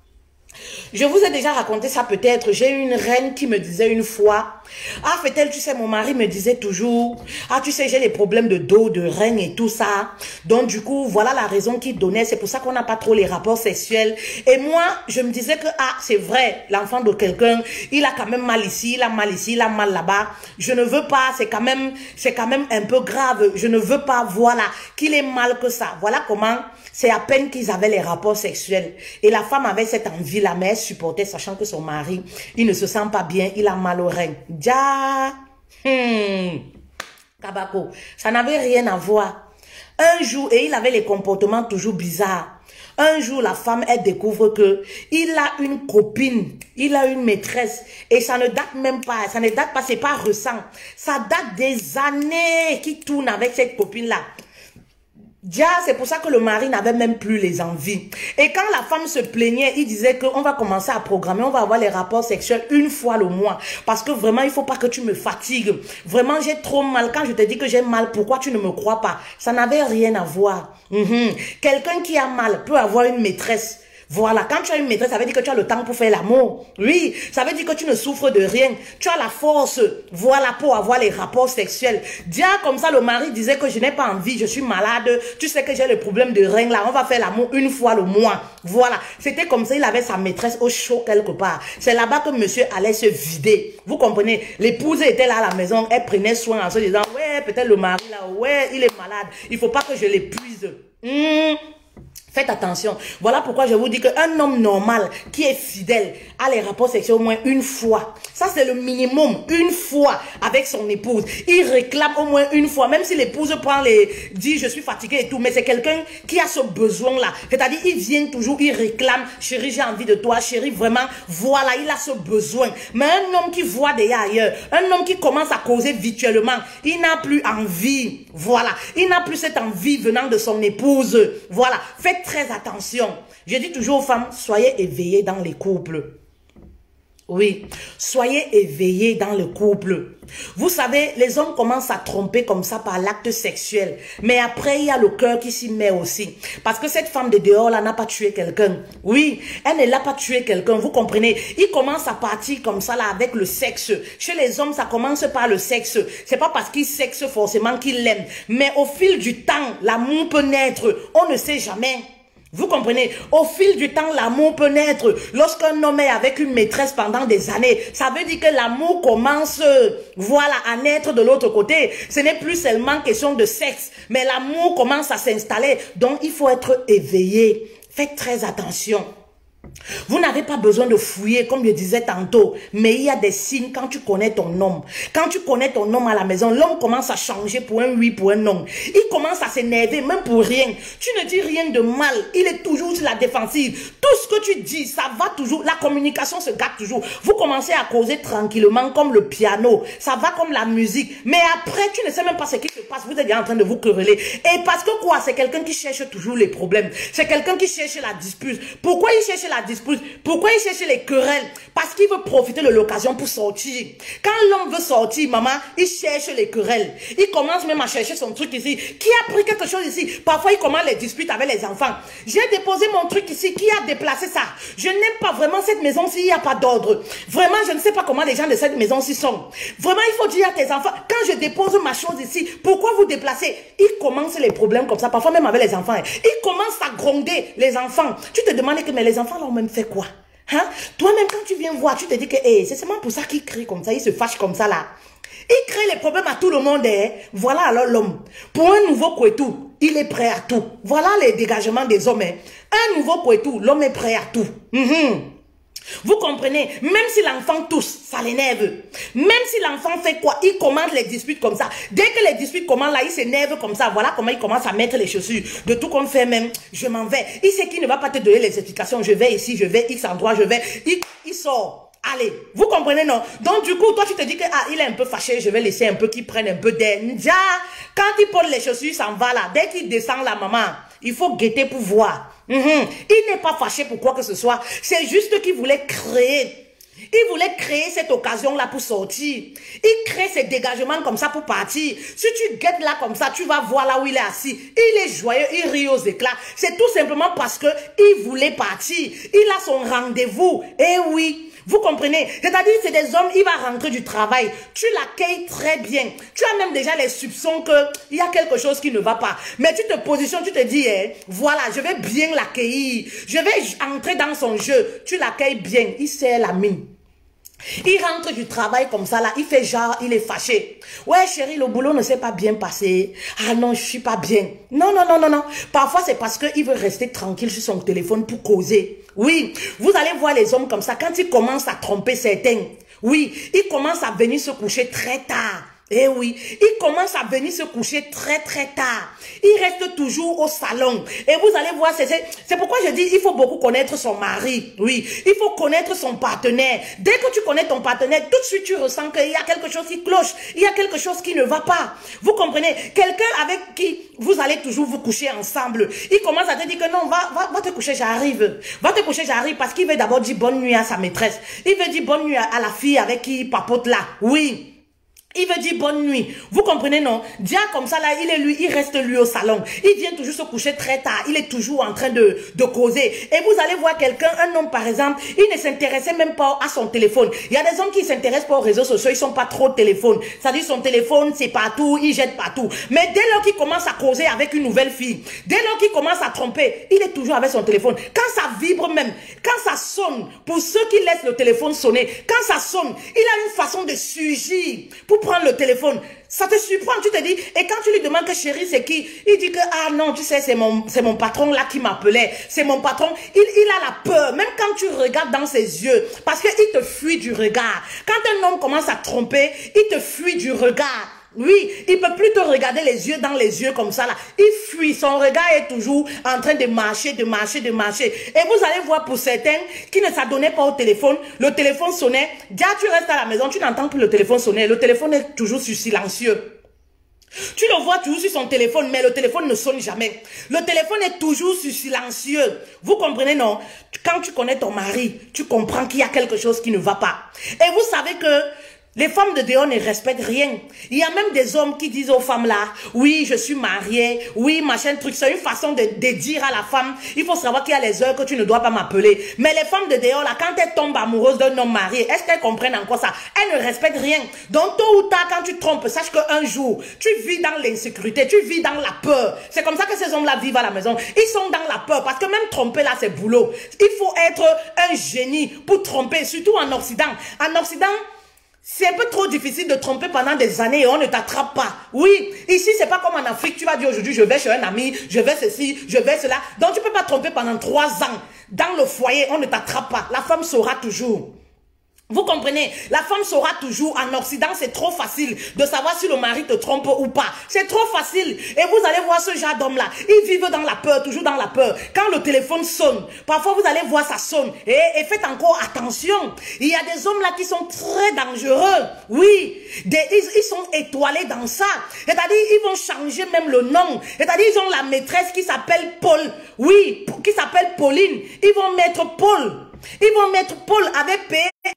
Je vous ai déjà raconté ça peut-être. J'ai une reine qui me disait une fois, ah fait-elle, tu sais, mon mari me disait toujours, ah tu sais, j'ai les problèmes de dos, de reine et tout ça. Donc du coup, voilà la raison qu'il donnait. C'est pour ça qu'on n'a pas trop les rapports sexuels. Et moi, je me disais que, ah c'est vrai, l'enfant de quelqu'un, il a quand même mal ici, il a mal ici, il a mal là-bas. Je ne veux pas, c'est quand même, c'est quand même un peu grave. Je ne veux pas, voilà, qu'il ait mal que ça. Voilà comment, c'est à peine qu'ils avaient les rapports sexuels. Et la femme avait cette envie-là, mais elle supportait, sachant que son mari, il ne se sent pas bien, il a mal au rein. Ja, hmm, Kabako, ça n'avait rien à voir. Un jour, et il avait les comportements toujours bizarres. Un jour, la femme, elle découvre que il a une copine, il a une maîtresse, et ça ne date même pas, ça ne date pas, c'est pas récent. Ça date des années qu'il tourne avec cette copine-là. Déjà, c'est pour ça que le mari n'avait même plus les envies. Et quand la femme se plaignait, il disait qu'on va commencer à programmer, on va avoir les rapports sexuels une fois le mois. Parce que vraiment, il ne faut pas que tu me fatigues. Vraiment, j'ai trop mal. Quand je te dis que j'ai mal, pourquoi tu ne me crois pas? Ça n'avait rien à voir. Mm-hmm. Quelqu'un qui a mal peut avoir une maîtresse. Voilà, quand tu as une maîtresse, ça veut dire que tu as le temps pour faire l'amour. Oui, ça veut dire que tu ne souffres de rien. Tu as la force, voilà, pour avoir les rapports sexuels. Déjà, comme ça, le mari disait que je n'ai pas envie, je suis malade. Tu sais que j'ai le problème de rein là, on va faire l'amour une fois le mois. Voilà, c'était comme ça, il avait sa maîtresse au chaud quelque part. C'est là-bas que monsieur allait se vider. Vous comprenez? L'épouse était là à la maison, elle prenait soin en se disant, ouais, peut-être le mari là, ouais, il est malade. Il ne faut pas que je l'épuise. Mmh. Faites attention. Voilà pourquoi je vous dis qu'un homme normal qui est fidèle a les rapports sexuels au moins une fois. Ça, c'est le minimum. Une fois avec son épouse. Il réclame au moins une fois. Même si l'épouse prend les... dit je suis fatigué et tout. Mais c'est quelqu'un qui a ce besoin-là. C'est-à-dire, il vient toujours, il réclame. Chérie, j'ai envie de toi. Chérie, vraiment, voilà, il a ce besoin. Mais un homme qui voit déjà ailleurs, un homme qui commence à causer virtuellement, il n'a plus envie. Voilà. Il n'a plus cette envie venant de son épouse. Voilà. Faites très attention. Je dis toujours aux femmes, soyez éveillées dans les couples. Oui, soyez éveillés dans le couple. Vous savez, les hommes commencent à tromper comme ça par l'acte sexuel. Mais après, il y a le cœur qui s'y met aussi. Parce que cette femme de dehors là n'a pas tué quelqu'un. Oui, elle ne l'a pas tué quelqu'un, vous comprenez. Il commence à partir comme ça là avec le sexe. Chez les hommes, ça commence par le sexe. C'est pas parce qu'il sexe forcément qu'il l'aime. Mais au fil du temps, l'amour peut naître. On ne sait jamais. Vous comprenez? Au fil du temps, l'amour peut naître. Lorsqu'un homme est avec une maîtresse pendant des années, ça veut dire que l'amour commence, voilà, à naître de l'autre côté. Ce n'est plus seulement question de sexe, mais l'amour commence à s'installer. Donc, il faut être éveillé. Faites très attention. Vous n'avez pas besoin de fouiller, comme je disais tantôt, mais il y a des signes quand tu connais ton homme. Quand tu connais ton homme à la maison, l'homme commence à changer pour un oui, pour un non. Il commence à s'énerver, même pour rien. Tu ne dis rien de mal, il est toujours sur la défensive. Tout ce que tu dis, ça va toujours, la communication se gâte toujours. Vous commencez à causer tranquillement comme le piano, ça va comme la musique. Mais après, tu ne sais même pas ce qui se passe, vous êtes déjà en train de vous quereller. Et parce que quoi, c'est quelqu'un qui cherche toujours les problèmes. C'est quelqu'un qui cherche la dispute. Pourquoi il cherche la dispute? Pourquoi il cherche les querelles? Parce qu'il veut profiter de l'occasion pour sortir. Quand l'homme veut sortir, maman, il cherche les querelles. Il commence même à chercher son truc ici. Qui a pris quelque chose ici? Parfois, il commence les disputes avec les enfants. J'ai déposé mon truc ici. Qui a, déplacer ça. Je n'aime pas vraiment cette maison s'il n'y a pas d'ordre. Vraiment, je ne sais pas comment les gens de cette maison-ci sont. Vraiment, il faut dire à tes enfants, quand je dépose ma chose ici, pourquoi vous déplacez? Ils commencent les problèmes comme ça, parfois même avec les enfants. Ils commencent à gronder les enfants. Tu te demandes que mais les enfants leur même fait quoi? Hein? Toi-même, quand tu viens voir, tu te dis que hey, c'est seulement pour ça qu'ils crient comme ça, ils se fâchent comme ça là. Ils créent les problèmes à tout le monde. Hein? Voilà alors l'homme. Pour un nouveau Kouetou, il est prêt à tout. Voilà les dégagements des hommes. Hein? Un nouveau Kouetou, l'homme est prêt à tout. Mm-hmm. Vous comprenez? Même si l'enfant tousse, ça l'énerve. Même si l'enfant fait quoi? Il commande les disputes comme ça. Dès que les disputes commencent là, il s'énerve comme ça. Voilà comment il commence à mettre les chaussures. De tout qu'on fait même, je m'en vais. Il sait qu'il ne va pas te donner les explications. Je vais ici, je vais X endroit, je vais... Il, il sort. Allez, vous comprenez, non? Donc, du coup, toi, tu te dis que, ah, il est un peu fâché, je vais laisser un peu qu'il prenne un peu d'air. Déjà, quand il porte les chaussures, il s'en va là. Dès qu'il descend la maman, il faut guetter pour voir. Mm-hmm. Il n'est pas fâché pour quoi que ce soit. C'est juste qu'il voulait créer. Il voulait créer cette occasion-là pour sortir. Il crée ces dégagements comme ça pour partir. Si tu guettes là comme ça, tu vas voir là où il est assis. Il est joyeux, il rit aux éclats. C'est tout simplement parce que il voulait partir. Il a son rendez-vous. Eh oui. Vous comprenez? C'est-à-dire, c'est des hommes, il va rentrer du travail. Tu l'accueilles très bien. Tu as même déjà les soupçons qu'il y a quelque chose qui ne va pas. Mais tu te positionnes, tu te dis, eh, voilà, je vais bien l'accueillir. Je vais entrer dans son jeu. Tu l'accueilles bien. Il serre la mine. Il rentre du travail comme ça là, il fait genre, il est fâché. Ouais chérie, le boulot ne s'est pas bien passé. Ah non, je suis pas bien. Non, non, non, non, non. Parfois c'est parce qu'il veut rester tranquille sur son téléphone pour causer. Oui, vous allez voir les hommes comme ça, quand ils commencent à tromper certains, oui, ils commencent à venir se coucher très tard. Eh oui, il commence à venir se coucher très très tard. Il reste toujours au salon. Et vous allez voir, c'est pourquoi je dis, il faut beaucoup connaître son mari. Oui, il faut connaître son partenaire. Dès que tu connais ton partenaire, tout de suite tu ressens qu'il y a quelque chose qui cloche. Il y a quelque chose qui ne va pas. Vous comprenez? Quelqu'un avec qui vous allez toujours vous coucher ensemble. Il commence à te dire que non, va, va, va te coucher, j'arrive. Va te coucher, j'arrive. Parce qu'il veut d'abord dire bonne nuit à sa maîtresse. Il veut dire bonne nuit à la fille avec qui il papote là. Oui. Il veut dire bonne nuit. Vous comprenez, non? Dia comme ça, là, il est lui, il reste lui au salon. Il vient toujours se coucher très tard. Il est toujours en train de, de causer. Et vous allez voir quelqu'un, un homme par exemple, il ne s'intéressait même pas à son téléphone. Il y a des hommes qui ne s'intéressent pas aux réseaux sociaux, ils sont pas trop au téléphone. C'est-à-dire son téléphone, c'est partout, il jette partout. Mais dès lors qu'il commence à causer avec une nouvelle fille, dès lors qu'il commence à tromper, il est toujours avec son téléphone. Quand ça vibre même, quand ça sonne, pour ceux qui laissent le téléphone sonner, quand ça sonne, il a une façon de surgir pour prendre le téléphone. Ça te surprend, tu te dis, et quand tu lui demandes que chérie c'est qui, il dit que ah non, tu sais, c'est mon, c'est mon patron là qui m'appelait, c'est mon patron, il, il a la peur, même quand tu regardes dans ses yeux, parce qu'il te fuit du regard. Quand un homme commence à tromper, il te fuit du regard. Oui, il ne peut plus te regarder les yeux dans les yeux comme ça là. Il fuit, son regard est toujours en train de marcher, de marcher, de marcher. Et vous allez voir pour certains qui ne s'adonnaient pas au téléphone, le téléphone sonnait, déjà tu restes à la maison, tu n'entends plus le téléphone sonner, le téléphone est toujours sur silencieux. Tu le vois toujours sur son téléphone, mais le téléphone ne sonne jamais. Le téléphone est toujours sur silencieux. Vous comprenez, non? Quand tu connais ton mari, tu comprends qu'il y a quelque chose qui ne va pas. Et vous savez que les femmes de dehors ne respectent rien. Il y a même des hommes qui disent aux femmes là, oui, je suis mariée, oui, machin truc. C'est une façon de, de dire à la femme, il faut savoir qu'il y a les heures que tu ne dois pas m'appeler. Mais les femmes de dehors là, quand elles tombent amoureuses d'un homme marié, est-ce qu'elles comprennent encore ça? Elles ne respectent rien. Donc tôt ou tard, quand tu trompes, sache qu'un jour, tu vis dans l'insécurité, tu vis dans la peur. C'est comme ça que ces hommes-là vivent à la maison. Ils sont dans la peur parce que même tromper là, c'est boulot. Il faut être un génie pour tromper, surtout en Occident. En Occident, c'est un peu trop difficile de tromper pendant des années et on ne t'attrape pas. Oui, ici, c'est pas comme en Afrique. Tu vas dire aujourd'hui, je vais chez un ami, je vais ceci, je vais cela. Donc, tu peux pas tromper pendant trois ans. Dans le foyer, on ne t'attrape pas. La femme saura toujours. Vous comprenez? La femme saura toujours. En Occident, c'est trop facile de savoir si le mari te trompe ou pas. C'est trop facile. Et vous allez voir ce genre d'homme-là. Ils vivent dans la peur, toujours dans la peur. Quand le téléphone sonne, parfois vous allez voir ça sonne. Et, et faites encore attention. Il y a des hommes là qui sont très dangereux. Oui. Des, ils, ils sont étoilés dans ça. C'est-à-dire, ils vont changer même le nom. C'est-à-dire, ils ont la maîtresse qui s'appelle Paul. Oui, qui s'appelle Pauline. Ils vont mettre Paul. Ils vont mettre Paul avec P.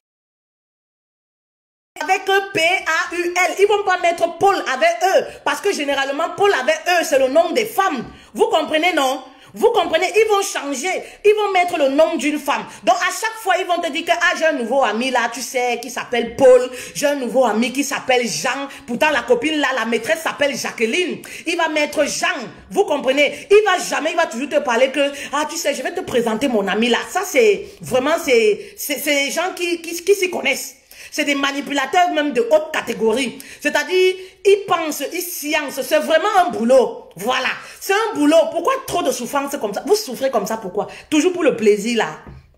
Avec P A U L. Ils vont pas mettre Paul avec eux. Parce que généralement, Paul avec eux, c'est le nom des femmes. Vous comprenez, non? Vous comprenez? Ils vont changer. Ils vont mettre le nom d'une femme. Donc, à chaque fois, ils vont te dire que, ah, j'ai un nouveau ami là, tu sais, qui s'appelle Paul. J'ai un nouveau ami qui s'appelle Jean. Pourtant, la copine là, la maîtresse s'appelle Jacqueline. Il va mettre Jean. Vous comprenez? Il va jamais, il va toujours te parler que, ah, tu sais, je vais te présenter mon ami là. Ça, c'est, vraiment, c'est, c'est, c'est les gens qui, qui, qui s'y connaissent. C'est des manipulateurs même de haute catégorie. C'est-à-dire, ils pensent, ils sciencent. C'est vraiment un boulot. Voilà. C'est un boulot. Pourquoi trop de souffrance comme ça? Vous souffrez comme ça, pourquoi? Toujours pour le plaisir, là.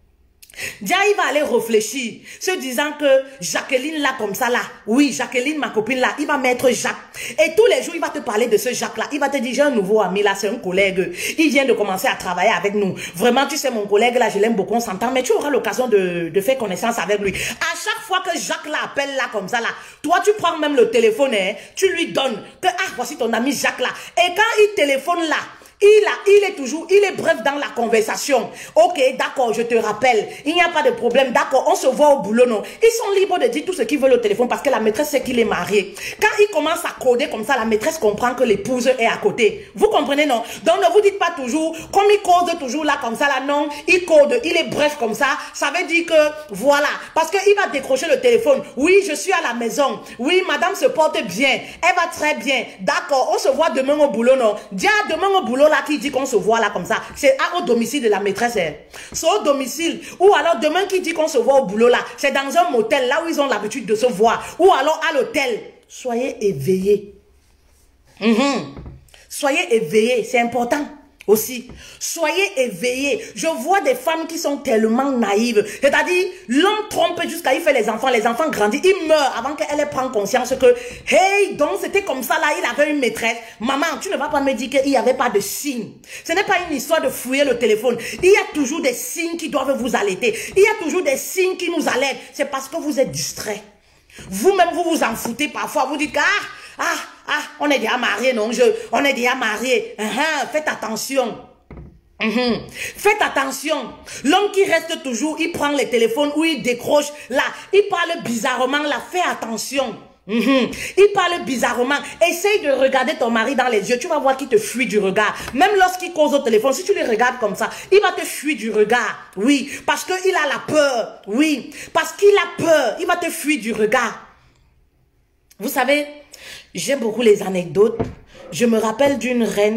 Dia, il va aller réfléchir, se disant que Jacqueline là comme ça là, oui Jacqueline ma copine là, il va mettre Jacques. Et tous les jours il va te parler de ce Jacques là, il va te dire j'ai un nouveau ami là, c'est un collègue, il vient de commencer à travailler avec nous. Vraiment tu sais mon collègue là, je l'aime beaucoup, on s'entend, mais tu auras l'occasion de, de faire connaissance avec lui. À chaque fois que Jacques là appelle là comme ça là, toi tu prends même le téléphone, hein, tu lui donnes que ah voici ton ami Jacques là. Et quand il téléphone là, Il, a, il est toujours, il est bref dans la conversation. Ok, d'accord, je te rappelle. Il n'y a pas de problème, d'accord, on se voit au boulot, non. Ils sont libres de dire tout ce qu'ils veulent au téléphone parce que la maîtresse sait qu'il est marié. Quand il commence à coder comme ça, la maîtresse comprend que l'épouse est à côté. Vous comprenez, non? Donc ne vous dites pas toujours, comme il code toujours là comme ça, là, non, il code, il est bref comme ça. Ça veut dire que, voilà, parce qu'il va décrocher le téléphone. Oui, je suis à la maison. Oui, madame se porte bien. Elle va très bien. D'accord, on se voit demain au boulot, non. Dis demain au boulot, là, qui dit qu'on se voit là comme ça, c'est au domicile de la maîtresse. Hein. C'est au domicile. Ou alors demain qui dit qu'on se voit au boulot là, c'est dans un motel là où ils ont l'habitude de se voir. Ou alors à l'hôtel. Soyez éveillés. Mm-hmm. Soyez éveillés, c'est important. Aussi, soyez éveillés. Je vois des femmes qui sont tellement naïves. C'est-à-dire, l'homme trompe jusqu'à il fait les enfants. Les enfants grandissent. Il meurt avant qu'elle prenne conscience que, hey, donc c'était comme ça là, il avait une maîtresse. Maman, tu ne vas pas me dire qu'il n'y avait pas de signes. Ce n'est pas une histoire de fouiller le téléphone. Il y a toujours des signes qui doivent vous alerter. Il y a toujours des signes qui nous alertent. C'est parce que vous êtes distraits. Vous-même, vous vous en foutez parfois. Vous dites, ah, ah, ah, on est déjà mariés, non, je, on est déjà mariés. Uh -huh, faites attention. Uh -huh. Faites attention. L'homme qui reste toujours, il prend le téléphone ou il décroche là. Il parle bizarrement là. Fais attention. Uh -huh. Il parle bizarrement. Essaye de regarder ton mari dans les yeux. Tu vas voir qu'il te fuit du regard. Même lorsqu'il cause au téléphone, si tu le regardes comme ça, il va te fuir du regard. Oui, parce qu'il a la peur. Oui, parce qu'il a peur. Il va te fuir du regard. Vous savez, j'aime beaucoup les anecdotes. Je me rappelle d'une reine,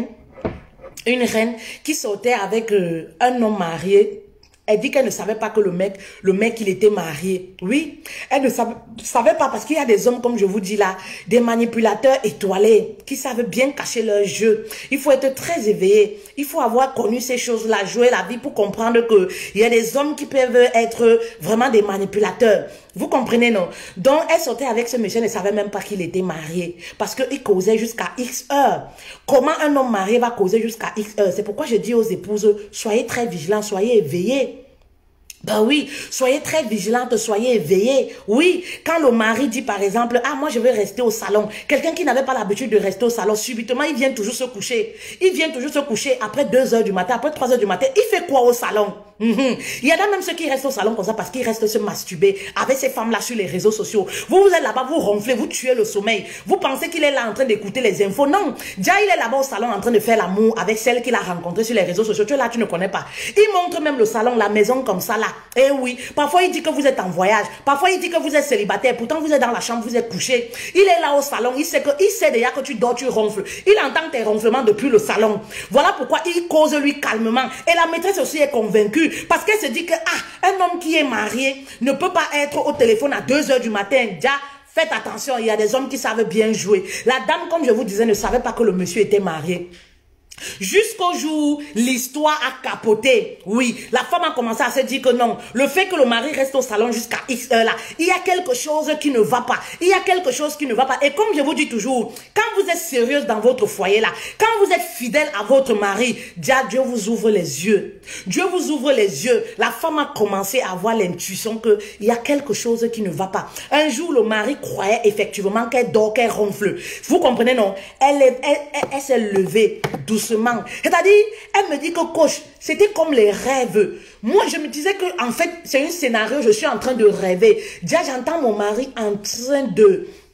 une reine qui sortait avec euh, un homme marié. Elle dit qu'elle ne savait pas que le mec, le mec, il était marié. Oui, elle ne savait, savait pas parce qu'il y a des hommes, comme je vous dis là, des manipulateurs étoilés qui savent bien cacher leur jeu. Il faut être très éveillé. Il faut avoir connu ces choses-là, jouer la vie pour comprendre que il y a des hommes qui peuvent être vraiment des manipulateurs. Vous comprenez, non? Donc, elle sortait avec ce monsieur, elle ne savait même pas qu'il était marié. Parce qu'il causait jusqu'à X heures. Comment un homme marié va causer jusqu'à X heures? C'est pourquoi je dis aux épouses, soyez très vigilants, soyez éveillés. Ben oui, soyez très vigilantes, soyez éveillés. Oui, quand le mari dit par exemple, ah moi je vais rester au salon. Quelqu'un qui n'avait pas l'habitude de rester au salon, subitement il vient toujours se coucher. Il vient toujours se coucher après deux heures du matin, après trois heures du matin. Il fait quoi au salon? Mm-hmm. Il y en a même ceux qui restent au salon comme ça parce qu'ils restent se masturber avec ces femmes-là sur les réseaux sociaux. Vous, vous êtes là-bas, vous ronflez, vous tuez le sommeil. Vous pensez qu'il est là en train d'écouter les infos. Non, déjà il est là-bas au salon en train de faire l'amour avec celle qu'il a rencontrée sur les réseaux sociaux. Tu es là, tu ne connais pas. Il montre même le salon, la maison comme ça là. Eh oui, parfois il dit que vous êtes en voyage. Parfois il dit que vous êtes célibataire. Pourtant vous êtes dans la chambre, vous êtes couché. Il est là au salon, il sait que, il sait déjà que tu dors, tu ronfles. Il entend tes ronflements depuis le salon. Voilà pourquoi il cause lui calmement. Et la maîtresse aussi est convaincue. Parce qu'elle se dit que ah, un homme qui est marié ne peut pas être au téléphone à deux heures du matin. Déjà, faites attention, il y a des hommes qui savent bien jouer. La dame, comme je vous disais, ne savait pas que le monsieur était marié. Jusqu'au jour, l'histoire a capoté. Oui, la femme a commencé à se dire que non. Le fait que le mari reste au salon jusqu'à X heures là, il y a quelque chose qui ne va pas. Il y a quelque chose qui ne va pas. Et comme je vous dis toujours, quand vous êtes sérieuse dans votre foyer là, quand vous êtes fidèle à votre mari, Dieu vous ouvre les yeux. Dieu vous ouvre les yeux. La femme a commencé à avoir l'intuition que il y a quelque chose qui ne va pas. Un jour, le mari croyait effectivement qu'elle dort, qu'elle ronfle. Vous comprenez, non? Elle, elle, elle, elle s'est levée doucement. C'est-à-dire, elle me dit que coach, c'était comme les rêves. Moi, je me disais que en fait, c'est un scénario, je suis en train de rêver. Déjà, j'entends mon mari en train de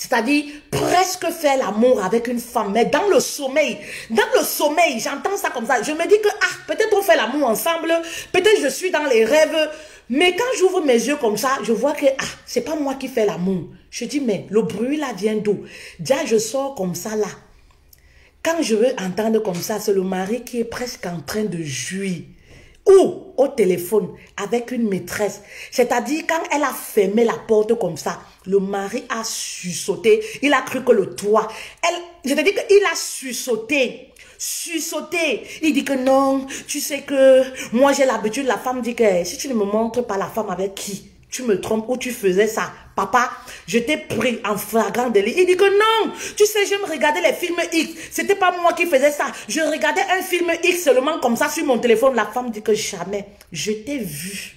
C'est-à-dire, presque faire l'amour avec une femme, mais dans le sommeil. Dans le sommeil, j'entends ça comme ça. Je me dis que, ah, peut-être on fait l'amour ensemble, peut-être je suis dans les rêves. Mais quand j'ouvre mes yeux comme ça, je vois que, ah, c'est pas moi qui fais l'amour. Je dis, mais le bruit là vient d'où? Déjà, je sors comme ça là. Quand je veux entendre comme ça, c'est le mari qui est presque en train de jouir. Ou au téléphone avec une maîtresse. C'est-à-dire quand elle a fermé la porte comme ça, le mari a sursauté. Il a cru que le toit. Elle, je te dis qu'il a sursauté. Sursauté. Il dit que non, tu sais que moi j'ai l'habitude. La femme dit que si tu ne me montres pas la femme avec qui tu me trompes ou tu faisais ça. Papa, je t'ai pris en flagrant délit. Il dit que non, tu sais, j'aime regarder les films X. C'était pas moi qui faisais ça. Je regardais un film X seulement comme ça sur mon téléphone. La femme dit que jamais. Je t'ai vu.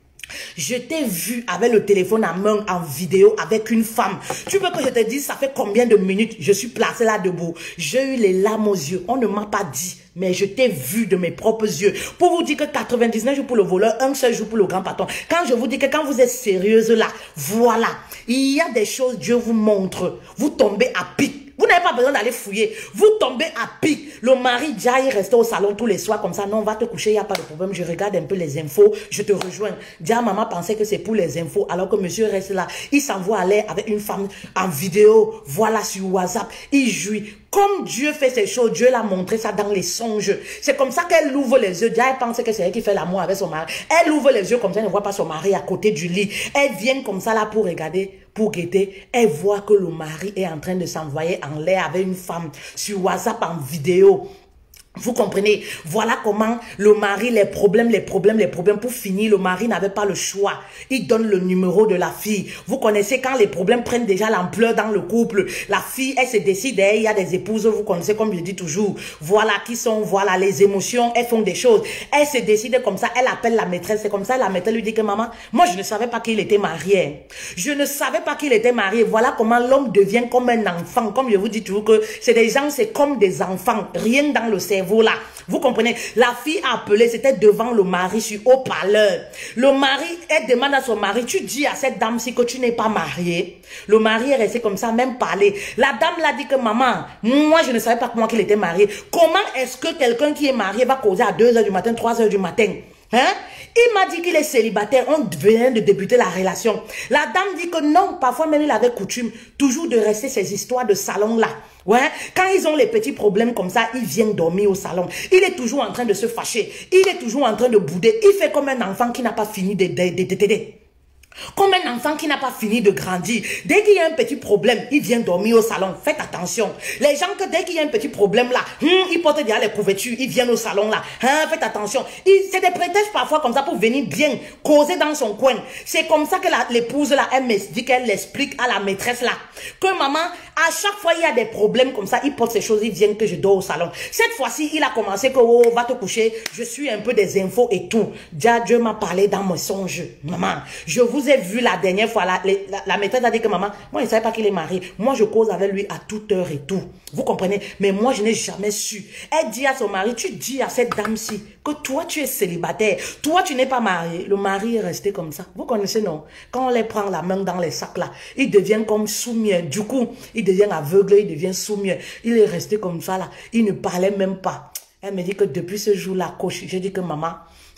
Je t'ai vu avec le téléphone à main en vidéo avec une femme. Tu veux que je te dise ça fait combien de minutes je suis placée là debout? J'ai eu les larmes aux yeux. On ne m'a pas dit. Mais je t'ai vu de mes propres yeux. Pour vous dire que quatre-vingt-dix-neuf jours pour le voleur, un seul jour pour le grand patron. Quand je vous dis que quand vous êtes sérieuse là, voilà. Il y a des choses, Dieu vous montre. Vous tombez à pic. Vous n'avez pas besoin d'aller fouiller. Vous tombez à pic. Le mari, déjà, il reste au salon tous les soirs comme ça. Non, on va te coucher, il n'y a pas de problème. Je regarde un peu les infos. Je te rejoins. Déjà, maman pensait que c'est pour les infos. Alors que monsieur reste là. Il s'envoie à l'air avec une femme en vidéo. Voilà sur WhatsApp. Il jouit. Comme Dieu fait ces choses, Dieu l'a montré ça dans les songes. C'est comme ça qu'elle ouvre les yeux. Déjà, elle pense que c'est elle qui fait l'amour avec son mari. Elle ouvre les yeux comme ça, elle ne voit pas son mari à côté du lit. Elle vient comme ça là pour regarder, pour guetter. Elle voit que le mari est en train de s'envoyer en l'air avec une femme sur WhatsApp en vidéo. Vous comprenez? Voilà comment le mari, les problèmes, les problèmes, les problèmes. Pour finir, le mari n'avait pas le choix. Il donne le numéro de la fille. Vous connaissez quand les problèmes prennent déjà l'ampleur dans le couple. La fille, elle se décide. Il y a des épouses, vous connaissez comme je dis toujours. Voilà qui sont, voilà les émotions. Elles font des choses. Elle se décide comme ça. Elle appelle la maîtresse. C'est comme ça, la maîtresse lui dit que maman, moi je ne savais pas qu'il était marié. Je ne savais pas qu'il était marié. Voilà comment l'homme devient comme un enfant. Comme je vous dis toujours que c'est des gens, c'est comme des enfants. Rien dans le cerveau. Là. Vous comprenez? La fille a appelé, c'était devant le mari sur haut-parleur. Le mari, elle demande à son mari, tu dis à cette dame-ci que tu n'es pas mariée. Le mari est resté comme ça, même parler. La dame l'a dit que maman, moi je ne savais pas comment qu'il était marié. Comment est-ce que quelqu'un qui est marié va causer à deux heures du matin, trois heures du matin? Hein? Il m'a dit qu'il est célibataire, on venait de débuter la relation. La dame dit que non, parfois même il avait coutume toujours de rester ces histoires de salon là. Ouais, quand ils ont les petits problèmes comme ça, ils viennent dormir au salon. Il est toujours en train de se fâcher. Il est toujours en train de bouder. Il fait comme un enfant qui n'a pas fini de t'aider. Comme un enfant qui n'a pas fini de grandir. Dès qu'il y a un petit problème, il vient dormir au salon. Faites attention. Les gens que dès qu'il y a un petit problème là, hum, ils portent déjà les couvertures, ils viennent au salon là. Hein, faites attention. C'est des prétextes parfois comme ça pour venir bien causer dans son coin. C'est comme ça que l'épouse là, elle me dit qu'elle l'explique à la maîtresse là. Que maman, à chaque fois il y a des problèmes comme ça, il porte ces choses, il vient que je dors au salon. Cette fois-ci, il a commencé que oh, va te coucher, je suis un peu des infos et tout. Déjà, Dieu m'a parlé dans mon songe. Maman, je vous ai vu la dernière fois, la, la, la maîtresse a dit que maman, moi je ne savais pas qu'il est marié. Moi je cause avec lui à toute heure et tout. Vous comprenez? Mais moi je n'ai jamais su. Elle dit à son mari, tu dis à cette dame-ci que toi tu es célibataire. Toi tu n'es pas marié. Le mari est resté comme ça. Vous connaissez non? Quand on les prend la main dans les sacs là, il devient comme sourd-muet. Du coup, il devient aveugle, il devient sourd-muet. Il est resté comme ça là. Il ne parlait même pas. Elle me dit que depuis ce jour-là, coach, j'ai dit que maman,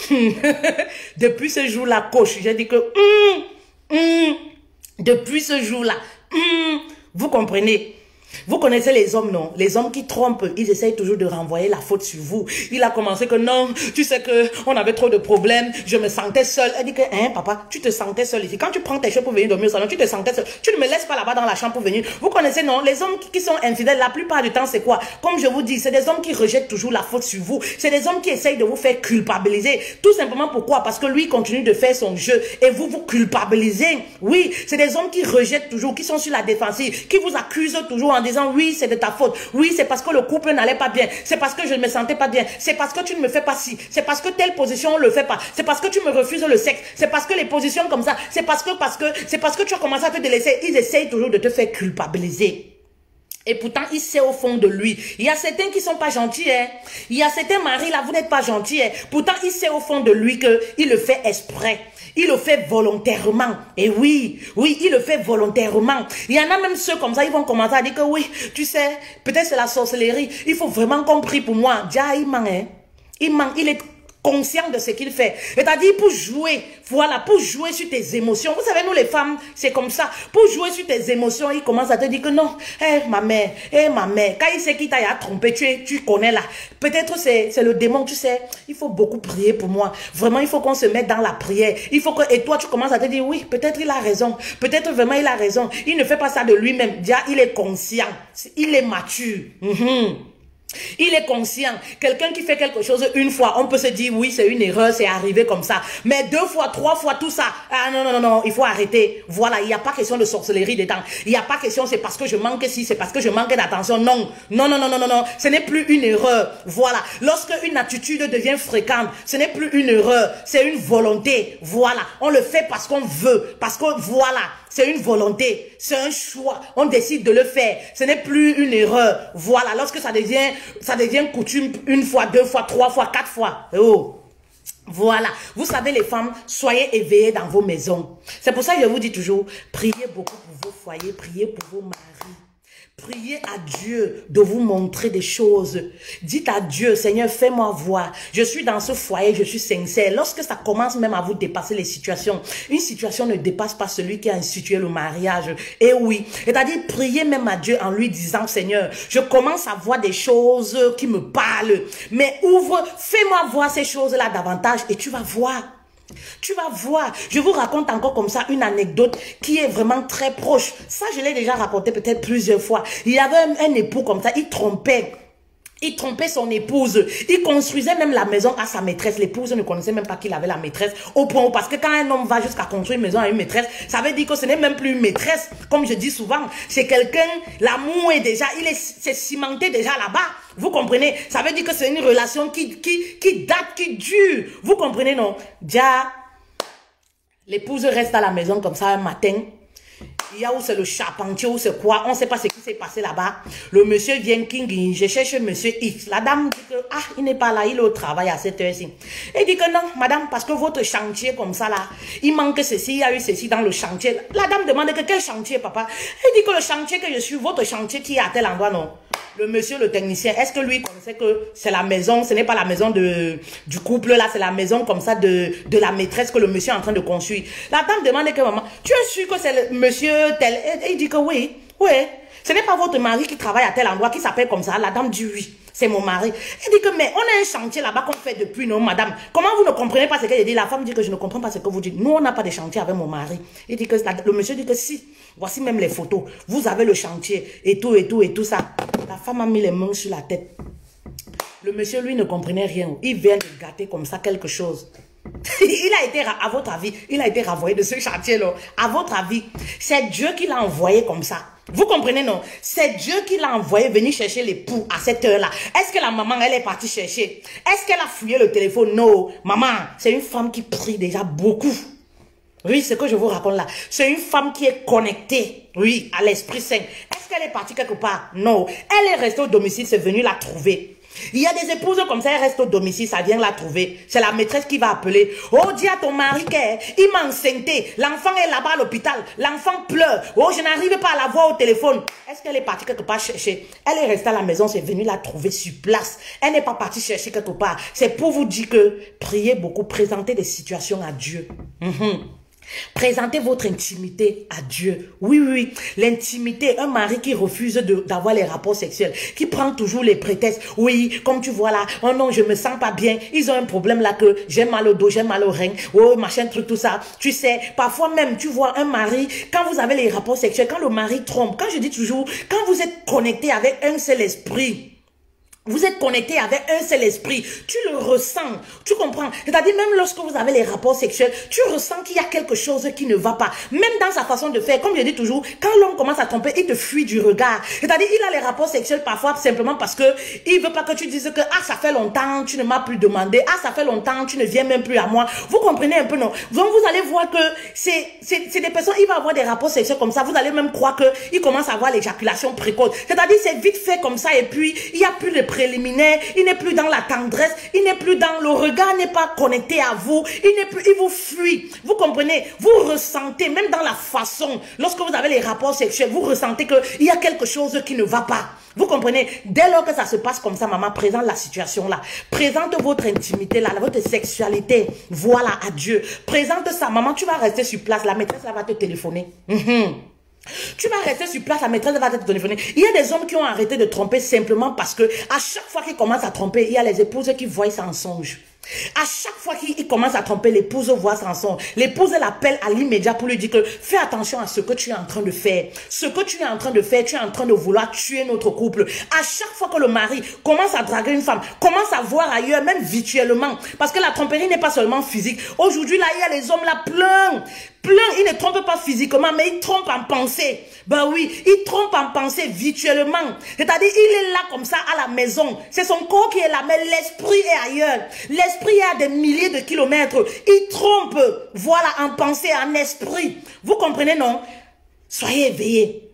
depuis ce jour-là, coach, j'ai dit que hum, hum, depuis ce jour-là, hum, vous comprenez? Vous connaissez les hommes, non? Les hommes qui trompent, ils essayent toujours de renvoyer la faute sur vous. Il a commencé que non, tu sais que on avait trop de problèmes, je me sentais seule. Elle dit que, hein, papa, tu te sentais seule ici. Quand tu prends tes choses pour venir dormir au salon, tu te sentais seule. Tu ne me laisses pas là-bas dans la chambre pour venir. Vous connaissez, non? Les hommes qui, qui sont infidèles, la plupart du temps, c'est quoi? Comme je vous dis, c'est des hommes qui rejettent toujours la faute sur vous. C'est des hommes qui essayent de vous faire culpabiliser. Tout simplement pourquoi? Parce que lui continue de faire son jeu et vous vous culpabilisez. Oui, c'est des hommes qui rejettent toujours, qui sont sur la défensive, qui vous accusent toujours en disant oui c'est de ta faute, oui c'est parce que le couple n'allait pas bien, c'est parce que je ne me sentais pas bien, c'est parce que tu ne me fais pas ci, c'est parce que telle position on ne le fait pas, c'est parce que tu me refuses le sexe, c'est parce que les positions comme ça, c'est parce que parce que c'est parce que tu as commencé à te délaisser. Ils essayent toujours de te faire culpabiliser. Et pourtant, il sait au fond de lui. Il y a certains qui sont pas gentils. Hein. Il y a certains maris, là, vous n'êtes pas gentils. Hein. Pourtant, il sait au fond de lui qu'il le fait exprès. Il le fait volontairement. Et oui, oui, il le fait volontairement. Il y en a même ceux comme ça, ils vont commencer à dire que oui, tu sais, peut-être c'est la sorcellerie. Il faut vraiment qu'on prie pour moi. Dia, il ment, hein. Il ment, il est conscient de ce qu'il fait. C'est-à-dire pour jouer, voilà, pour jouer sur tes émotions. Vous savez, nous les femmes, c'est comme ça. Pour jouer sur tes émotions, il commence à te dire que non, hé hey, ma mère, hé hey, ma mère, quand il sait qu'il t'a trompé, tu, es, tu connais là. Peut-être c'est le démon, tu sais, il faut beaucoup prier pour moi. Vraiment, il faut qu'on se mette dans la prière. Il faut que, et toi, tu commences à te dire, oui, peut-être il a raison. Peut-être vraiment il a raison. Il ne fait pas ça de lui-même. Déjà, il est conscient. Il est mature. Mm-hmm. Il est conscient. Quelqu'un qui fait quelque chose une fois, on peut se dire oui, c'est une erreur, c'est arrivé comme ça. Mais deux fois, trois fois, tout ça, ah non, non, non, non, il faut arrêter. Voilà, il n'y a pas question de sorcellerie dedans. Il n'y a pas question, c'est parce que je manque ci, c'est parce que je manque d'attention. Non, non, non, non, non, non, non. Ce n'est plus une erreur. Voilà. Lorsque une attitude devient fréquente, ce n'est plus une erreur, c'est une volonté. Voilà. On le fait parce qu'on veut. Parce que voilà. C'est une volonté, c'est un choix. On décide de le faire. Ce n'est plus une erreur. Voilà, lorsque ça devient, ça devient coutume une fois, deux fois, trois fois, quatre fois. Oh. Voilà. Vous savez les femmes, soyez éveillées dans vos maisons. C'est pour ça que je vous dis toujours, priez beaucoup pour vos foyers, priez pour vos maris. Priez à Dieu de vous montrer des choses. Dites à Dieu, Seigneur, fais-moi voir. Je suis dans ce foyer, je suis sincère. Lorsque ça commence même à vous dépasser les situations, une situation ne dépasse pas celui qui a institué le mariage. Et oui, c'est-à-dire priez même à Dieu en lui disant, Seigneur, je commence à voir des choses qui me parlent. Mais ouvre, fais-moi voir ces choses-là davantage et tu vas voir. Tu vas voir, je vous raconte encore comme ça une anecdote qui est vraiment très proche. Ça, je l'ai déjà raconté peut-être plusieurs fois. Il y avait un, un époux comme ça, il trompait. Il trompait son épouse. Il construisait même la maison à sa maîtresse. L'épouse ne connaissait même pas qu'il avait la maîtresse. Au point où, parce que quand un homme va jusqu'à construire une maison à une maîtresse, ça veut dire que ce n'est même plus une maîtresse. Comme je dis souvent, c'est quelqu'un, l'amour est déjà, il est, c'est cimenté déjà là-bas. Vous comprenez? Ça veut dire que c'est une relation qui, qui, qui date, qui dure. Vous comprenez, non? Déjà, l'épouse reste à la maison comme ça un matin. Il y a où c'est le charpentier, où c'est quoi, on ne sait pas ce qui s'est passé là-bas. Le monsieur vient, King, je cherche monsieur X. La dame dit que, ah, il n'est pas là, il est au travail à cette heure-ci. Il dit que non, madame, parce que votre chantier comme ça là, il manque ceci, il y a eu ceci dans le chantier. La dame demande que quel chantier, papa? Il dit que le chantier que je suis, votre chantier qui est à tel endroit, non. Le monsieur, le technicien, est-ce que lui connaissait que c'est la maison, ce n'est pas la maison de, du couple là, c'est la maison comme ça de, de la maîtresse que le monsieur est en train de construire. La dame demande que maman, tu es sûr que c'est le monsieur tel? Et il dit que oui, oui. Ce n'est pas votre mari qui travaille à tel endroit, qui s'appelle comme ça. La dame dit oui, c'est mon mari. Il dit que mais on a un chantier là-bas qu'on fait depuis, non madame. Comment vous ne comprenez pas ce qu'elle dit? La femme dit que je ne comprends pas ce que vous dites. Nous, on n'a pas de chantier avec mon mari. Il dit que le monsieur dit que si. Voici même les photos. Vous avez le chantier et tout, et tout, et tout ça. La femme a mis les mains sur la tête. Le monsieur, lui, ne comprenait rien. Il vient de gâter comme ça quelque chose. Il a été, à votre avis, il a été renvoyé de ce chantier-là. À votre avis, c'est Dieu qui l'a envoyé comme ça. Vous comprenez, non? C'est Dieu qui l'a envoyé venir chercher l'époux à cette heure-là. Est-ce que la maman, elle est partie chercher? Est-ce qu'elle a fouillé le téléphone? Non. Maman, c'est une femme qui prie déjà beaucoup. Oui, c'est ce que je vous raconte là. C'est une femme qui est connectée, oui, à l'Esprit Saint. Est-ce qu'elle est partie quelque part? Non. Elle est restée au domicile, c'est venu la trouver. Il y a des épouses comme ça, elles restent au domicile, ça vient la trouver. C'est la maîtresse qui va appeler. Oh, dis à ton mari qu'il m'a enceinté. L'enfant est là-bas à l'hôpital. L'enfant pleure. Oh, je n'arrive pas à la voir au téléphone. Est-ce qu'elle est partie quelque part chercher? Elle est restée à la maison, c'est venu la trouver sur place. Elle n'est pas partie chercher quelque part. C'est pour vous dire que priez beaucoup, présentez des situations à Dieu. Mm-hmm. Présentez votre intimité à Dieu. Oui, oui, oui. L'intimité, un mari qui refuse d'avoir les rapports sexuels, qui prend toujours les prétextes. Oui, comme tu vois là, oh non, je me sens pas bien. Ils ont un problème là que j'ai mal au dos, j'ai mal au rein. Oh, machin, truc, tout ça. Tu sais, parfois même, tu vois un mari, quand vous avez les rapports sexuels, quand le mari trompe, quand je dis toujours, quand vous êtes connecté avec un seul esprit, Vous êtes connecté avec un seul esprit. Tu le ressens. Tu comprends? C'est-à-dire même lorsque vous avez les rapports sexuels, tu ressens qu'il y a quelque chose qui ne va pas. Même dans sa façon de faire. Comme je dis toujours, quand l'homme commence à tromper, il te fuit du regard. C'est-à-dire il a les rapports sexuels parfois simplement parce que il veut pas que tu dises que ah ça fait longtemps, tu ne m'as plus demandé. Ah ça fait longtemps, tu ne viens même plus à moi. Vous comprenez un peu, non? Donc vous allez voir que c'est c'est des personnes, il va avoir des rapports sexuels comme ça. Vous allez même croire que il commence à avoir l'éjaculation précoce. C'est-à-dire c'est vite fait comme ça et puis il n'y a plus de préliminaire, il n'est plus dans la tendresse, il n'est plus dans le regard, n'est pas connecté à vous, il n'est plus, il vous fuit. Vous comprenez? Vous ressentez, même dans la façon, lorsque vous avez les rapports sexuels, vous ressentez qu'il y a quelque chose qui ne va pas. Vous comprenez? Dès lors que ça se passe comme ça, maman, présente la situation là. Présente votre intimité là, votre sexualité. Voilà, à Dieu. Présente ça, maman, tu vas rester sur place, la maîtresse là va te téléphoner. Mm-hmm. Tu vas rester sur place, la maîtresse va te téléphoner. Il y a des hommes qui ont arrêté de tromper simplement parce que à chaque fois qu'ils commencent à tromper, il y a les épouses qui voient ça en songe. À chaque fois qu'il commence à tromper, l'épouse voit ça en songe. L'épouse l'appelle à l'immédiat pour lui dire que fais attention à ce que tu es en train de faire. Ce que tu es en train de faire, tu es en train de vouloir tuer notre couple. À chaque fois que le mari commence à draguer une femme, commence à voir ailleurs, même virtuellement, parce que la tromperie n'est pas seulement physique. Aujourd'hui, là, il y a les hommes là plein. Plein, ils ne trompent pas physiquement, mais ils trompent en pensée. Ben oui, ils trompent en pensée virtuellement. C'est-à-dire, il est là comme ça à la maison. C'est son corps qui est là, mais l'esprit est ailleurs. L'esprit est à des milliers de kilomètres. Il trompe, voilà, en pensée, en esprit. Vous comprenez, non? Soyez éveillés.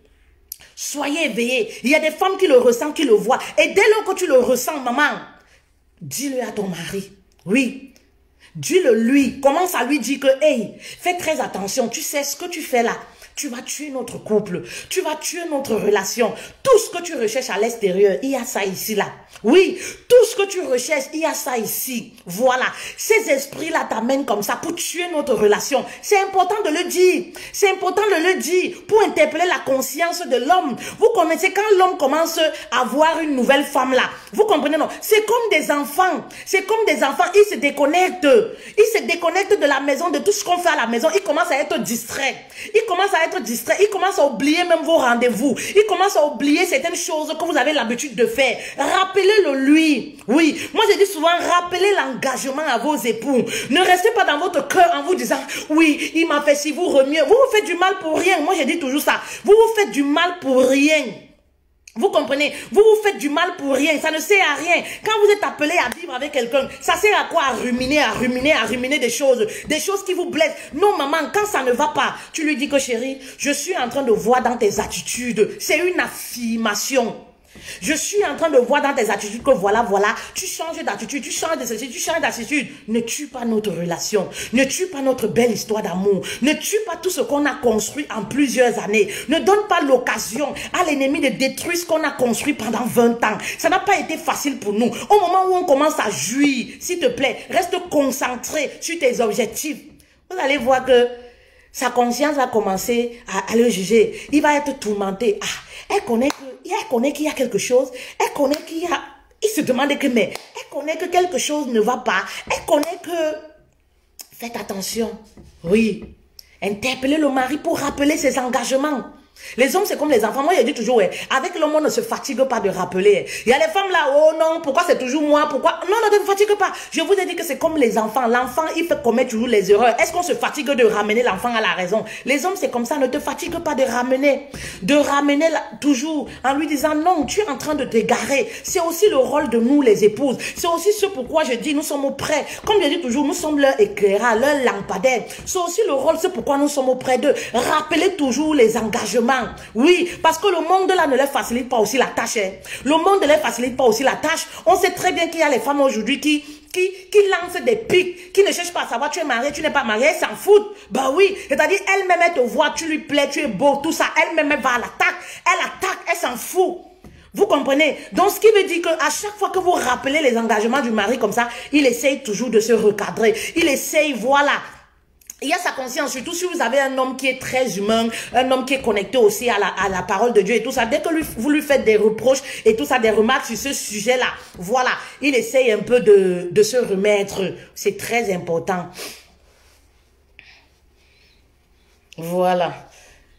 Soyez éveillés. Il y a des femmes qui le ressentent, qui le voient. Et dès lors que tu le ressens, maman, dis-le à ton mari. Oui. Dis-le lui, commence à lui dire que, hey, fais très attention, tu sais ce que tu fais là. Tu vas tuer notre couple, tu vas tuer notre relation. Tout ce que tu recherches à l'extérieur, il y a ça ici là. Oui, tout ce que tu recherches, il y a ça ici. Voilà, ces esprits-là t'amènent comme ça pour tuer notre relation. C'est important de le dire. C'est important de le dire pour interpeller la conscience de l'homme. Vous connaissez quand l'homme commence à voir une nouvelle femme là. Vous comprenez non? C'est comme des enfants. C'est comme des enfants, ils se déconnectent. Ils se déconnectent de la maison, de tout ce qu'on fait à la maison. Ils commencent à être distraits. Ils commencent à être distraits. Ils commencent à oublier même vos rendez-vous. Ils commencent à oublier certaines choses que vous avez l'habitude de faire. Rappelez-le lui. Oui, moi je dis souvent, rappelez l'engagement à vos époux. Ne restez pas dans votre cœur en vous disant, oui, il m'a fait si vous remieux. Vous vous faites du mal pour rien. Moi je dis toujours ça. Vous vous faites du mal pour rien. Vous comprenez? Vous vous faites du mal pour rien. Ça ne sert à rien. Quand vous êtes appelé à vivre avec quelqu'un, ça sert à quoi? À ruminer, à ruminer, à ruminer des choses. Des choses qui vous blessent. Non, maman, quand ça ne va pas, tu lui dis que chérie, je suis en train de voir dans tes attitudes. C'est une affirmation. Je suis en train de voir dans tes attitudes que voilà, voilà, tu changes d'attitude, tu changes d'attitude, tu changes d'attitude. Ne tue pas notre relation, ne tue pas notre belle histoire d'amour, ne tue pas tout ce qu'on a construit en plusieurs années. Ne donne pas l'occasion à l'ennemi de détruire ce qu'on a construit pendant vingt ans. Ça n'a pas été facile pour nous. Au moment où on commence à jouir, s'il te plaît, reste concentré sur tes objectifs. Vous allez voir que sa conscience va commencer à, à le juger. Il va être tourmenté. Ah, elle connaît que elle connaît qu'il y a quelque chose, elle connaît qu'il y a, il se demande que, mais, elle connaît que quelque chose ne va pas, elle connaît que, faites attention, oui, interpellez le mari pour rappeler ses engagements. Les hommes, c'est comme les enfants. Moi, je dis toujours, ouais, avec l'homme, on ne se fatigue pas de rappeler. Il y a les femmes là, oh non, pourquoi c'est toujours moi? Pourquoi? Non, ne te fatigue pas. Je vous ai dit que c'est comme les enfants. L'enfant, il fait commettre toujours les erreurs. Est-ce qu'on se fatigue de ramener l'enfant à la raison? Les hommes, c'est comme ça. Ne te fatigue pas de ramener. De ramener la, toujours en lui disant, non, tu es en train de t'égarer. C'est aussi le rôle de nous, les épouses. C'est aussi ce pourquoi je dis, nous sommes auprès. Comme je dis toujours, nous sommes leur éclairage, leur lampadaire. C'est aussi le rôle, c'est pourquoi nous sommes auprès d'eux. Rappelez toujours les engagements. Oui, parce que le monde là ne leur facilite pas aussi la tâche. Hein. Le monde ne leur facilite pas aussi la tâche. On sait très bien qu'il y a les femmes aujourd'hui qui, qui, qui lancent des pics, qui ne cherchent pas à savoir tu es marié, tu n'es pas marié, elles s'en foutent. Bah oui, c'est-à-dire elle-même elle te voit, tu lui plais, tu es beau, tout ça. Elle-même elle va à l'attaque, elle attaque, elle s'en fout. Vous comprenez? Donc, ce qui veut dire qu'à chaque fois que vous rappelez les engagements du mari comme ça, il essaye toujours de se recadrer. Il essaye, voilà. Il y a sa conscience, surtout si vous avez un homme qui est très humain, un homme qui est connecté aussi à la, à la parole de Dieu et tout ça. Dès que lui, vous lui faites des reproches et tout ça, des remarques sur ce sujet-là, voilà, il essaye un peu de, de se remettre. C'est très important. Voilà.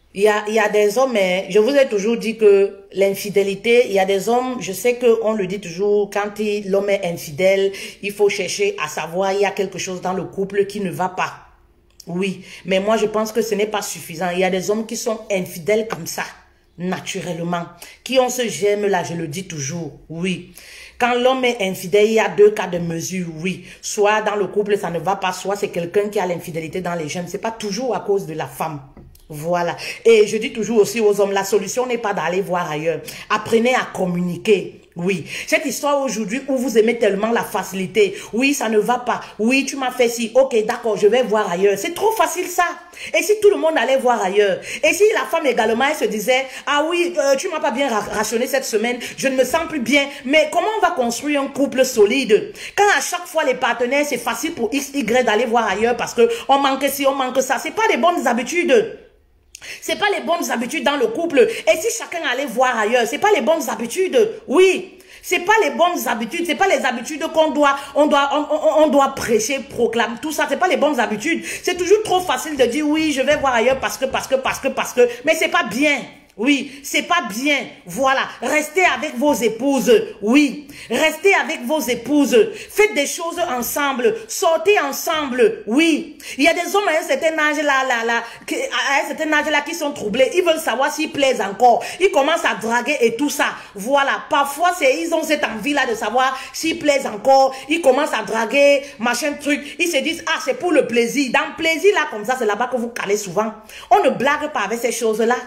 Il y a, il y a des hommes, hein, je vous ai toujours dit que l'infidélité, il y a des hommes, je sais qu'on le dit toujours, quand l'homme est infidèle, il faut chercher à savoir, il y a quelque chose dans le couple qui ne va pas. Oui, mais moi je pense que ce n'est pas suffisant. Il y a des hommes qui sont infidèles comme ça, naturellement, qui ont ce germe-là, je le dis toujours, oui. Quand l'homme est infidèle, il y a deux cas de mesure, oui. Soit dans le couple, ça ne va pas, soit c'est quelqu'un qui a l'infidélité dans les gènes. C'est pas toujours à cause de la femme. Voilà. Et je dis toujours aussi aux hommes, la solution n'est pas d'aller voir ailleurs. Apprenez à communiquer. Oui. Cette histoire aujourd'hui où vous aimez tellement la facilité. Oui, ça ne va pas. Oui, tu m'as fait ci. Ok, d'accord, je vais voir ailleurs. C'est trop facile ça. Et si tout le monde allait voir ailleurs? Et si la femme également, elle se disait, ah oui, euh, tu m'as pas bien ra rationné cette semaine, je ne me sens plus bien. Mais comment on va construire un couple solide? Quand à chaque fois les partenaires, c'est facile pour X, Y d'aller voir ailleurs parce que on manque ci, on manque ça. C'est pas des bonnes habitudes. C'est pas les bonnes habitudes dans le couple. Et si chacun allait voir ailleurs, c'est pas les bonnes habitudes. Oui, c'est pas les bonnes habitudes, c'est pas les habitudes qu'on doit, on doit, on, on, on doit prêcher, proclamer, tout ça. C'est pas les bonnes habitudes. C'est toujours trop facile de dire oui, je vais voir ailleurs parce que, parce que, parce que, parce que. Mais c'est pas bien. Oui, c'est pas bien. Voilà, restez avec vos épouses. Oui, restez avec vos épouses. Faites des choses ensemble. Sortez ensemble. Oui, il y a des hommes à un certain âge là, là, là, à un certain âge là qui sont troublés. Ils veulent savoir s'ils plaisent encore. Ils commencent à draguer et tout ça. Voilà, parfois c'est ils ont cette envie là de savoir s'ils plaisent encore. Ils commencent à draguer, machin truc. Ils se disent ah c'est pour le plaisir. Dans le plaisir là comme ça, c'est là-bas que vous calez souvent. On ne blague pas avec ces choses là.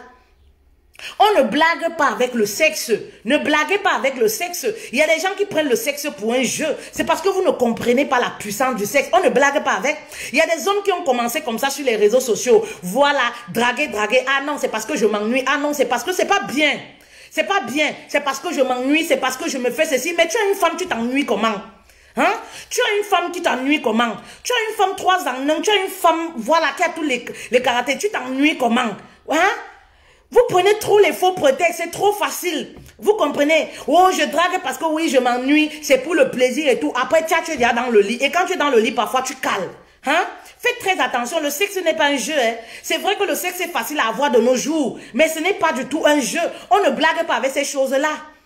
On ne blague pas avec le sexe. Ne blaguez pas avec le sexe. Il y a des gens qui prennent le sexe pour un jeu. C'est parce que vous ne comprenez pas la puissance du sexe. On ne blague pas avec. Il y a des hommes qui ont commencé comme ça sur les réseaux sociaux. Voilà, draguer, draguer. Ah non, c'est parce que je m'ennuie. Ah non, c'est parce que c'est pas bien. C'est pas bien. C'est parce que je m'ennuie. C'est parce que je me fais ceci. Mais tu as une femme, tu t'ennuies comment? Hein? Tu as une femme qui t'ennuie comment? Tu as une femme trois ans, non? Tu as une femme, voilà, qui a tous les, les caractères. Tu t'ennuies comment? Hein? Vous prenez trop les faux prétextes, c'est trop facile. Vous comprenez? Oh, je drague parce que oui, je m'ennuie, c'est pour le plaisir et tout. Après, tu es déjà dans le lit. Et quand tu es dans le lit, parfois, tu cales. Hein? Faites très attention, le sexe n'est pas un jeu. Hein? C'est vrai que le sexe est facile à avoir de nos jours, mais ce n'est pas du tout un jeu. On ne blague pas avec ces choses-là.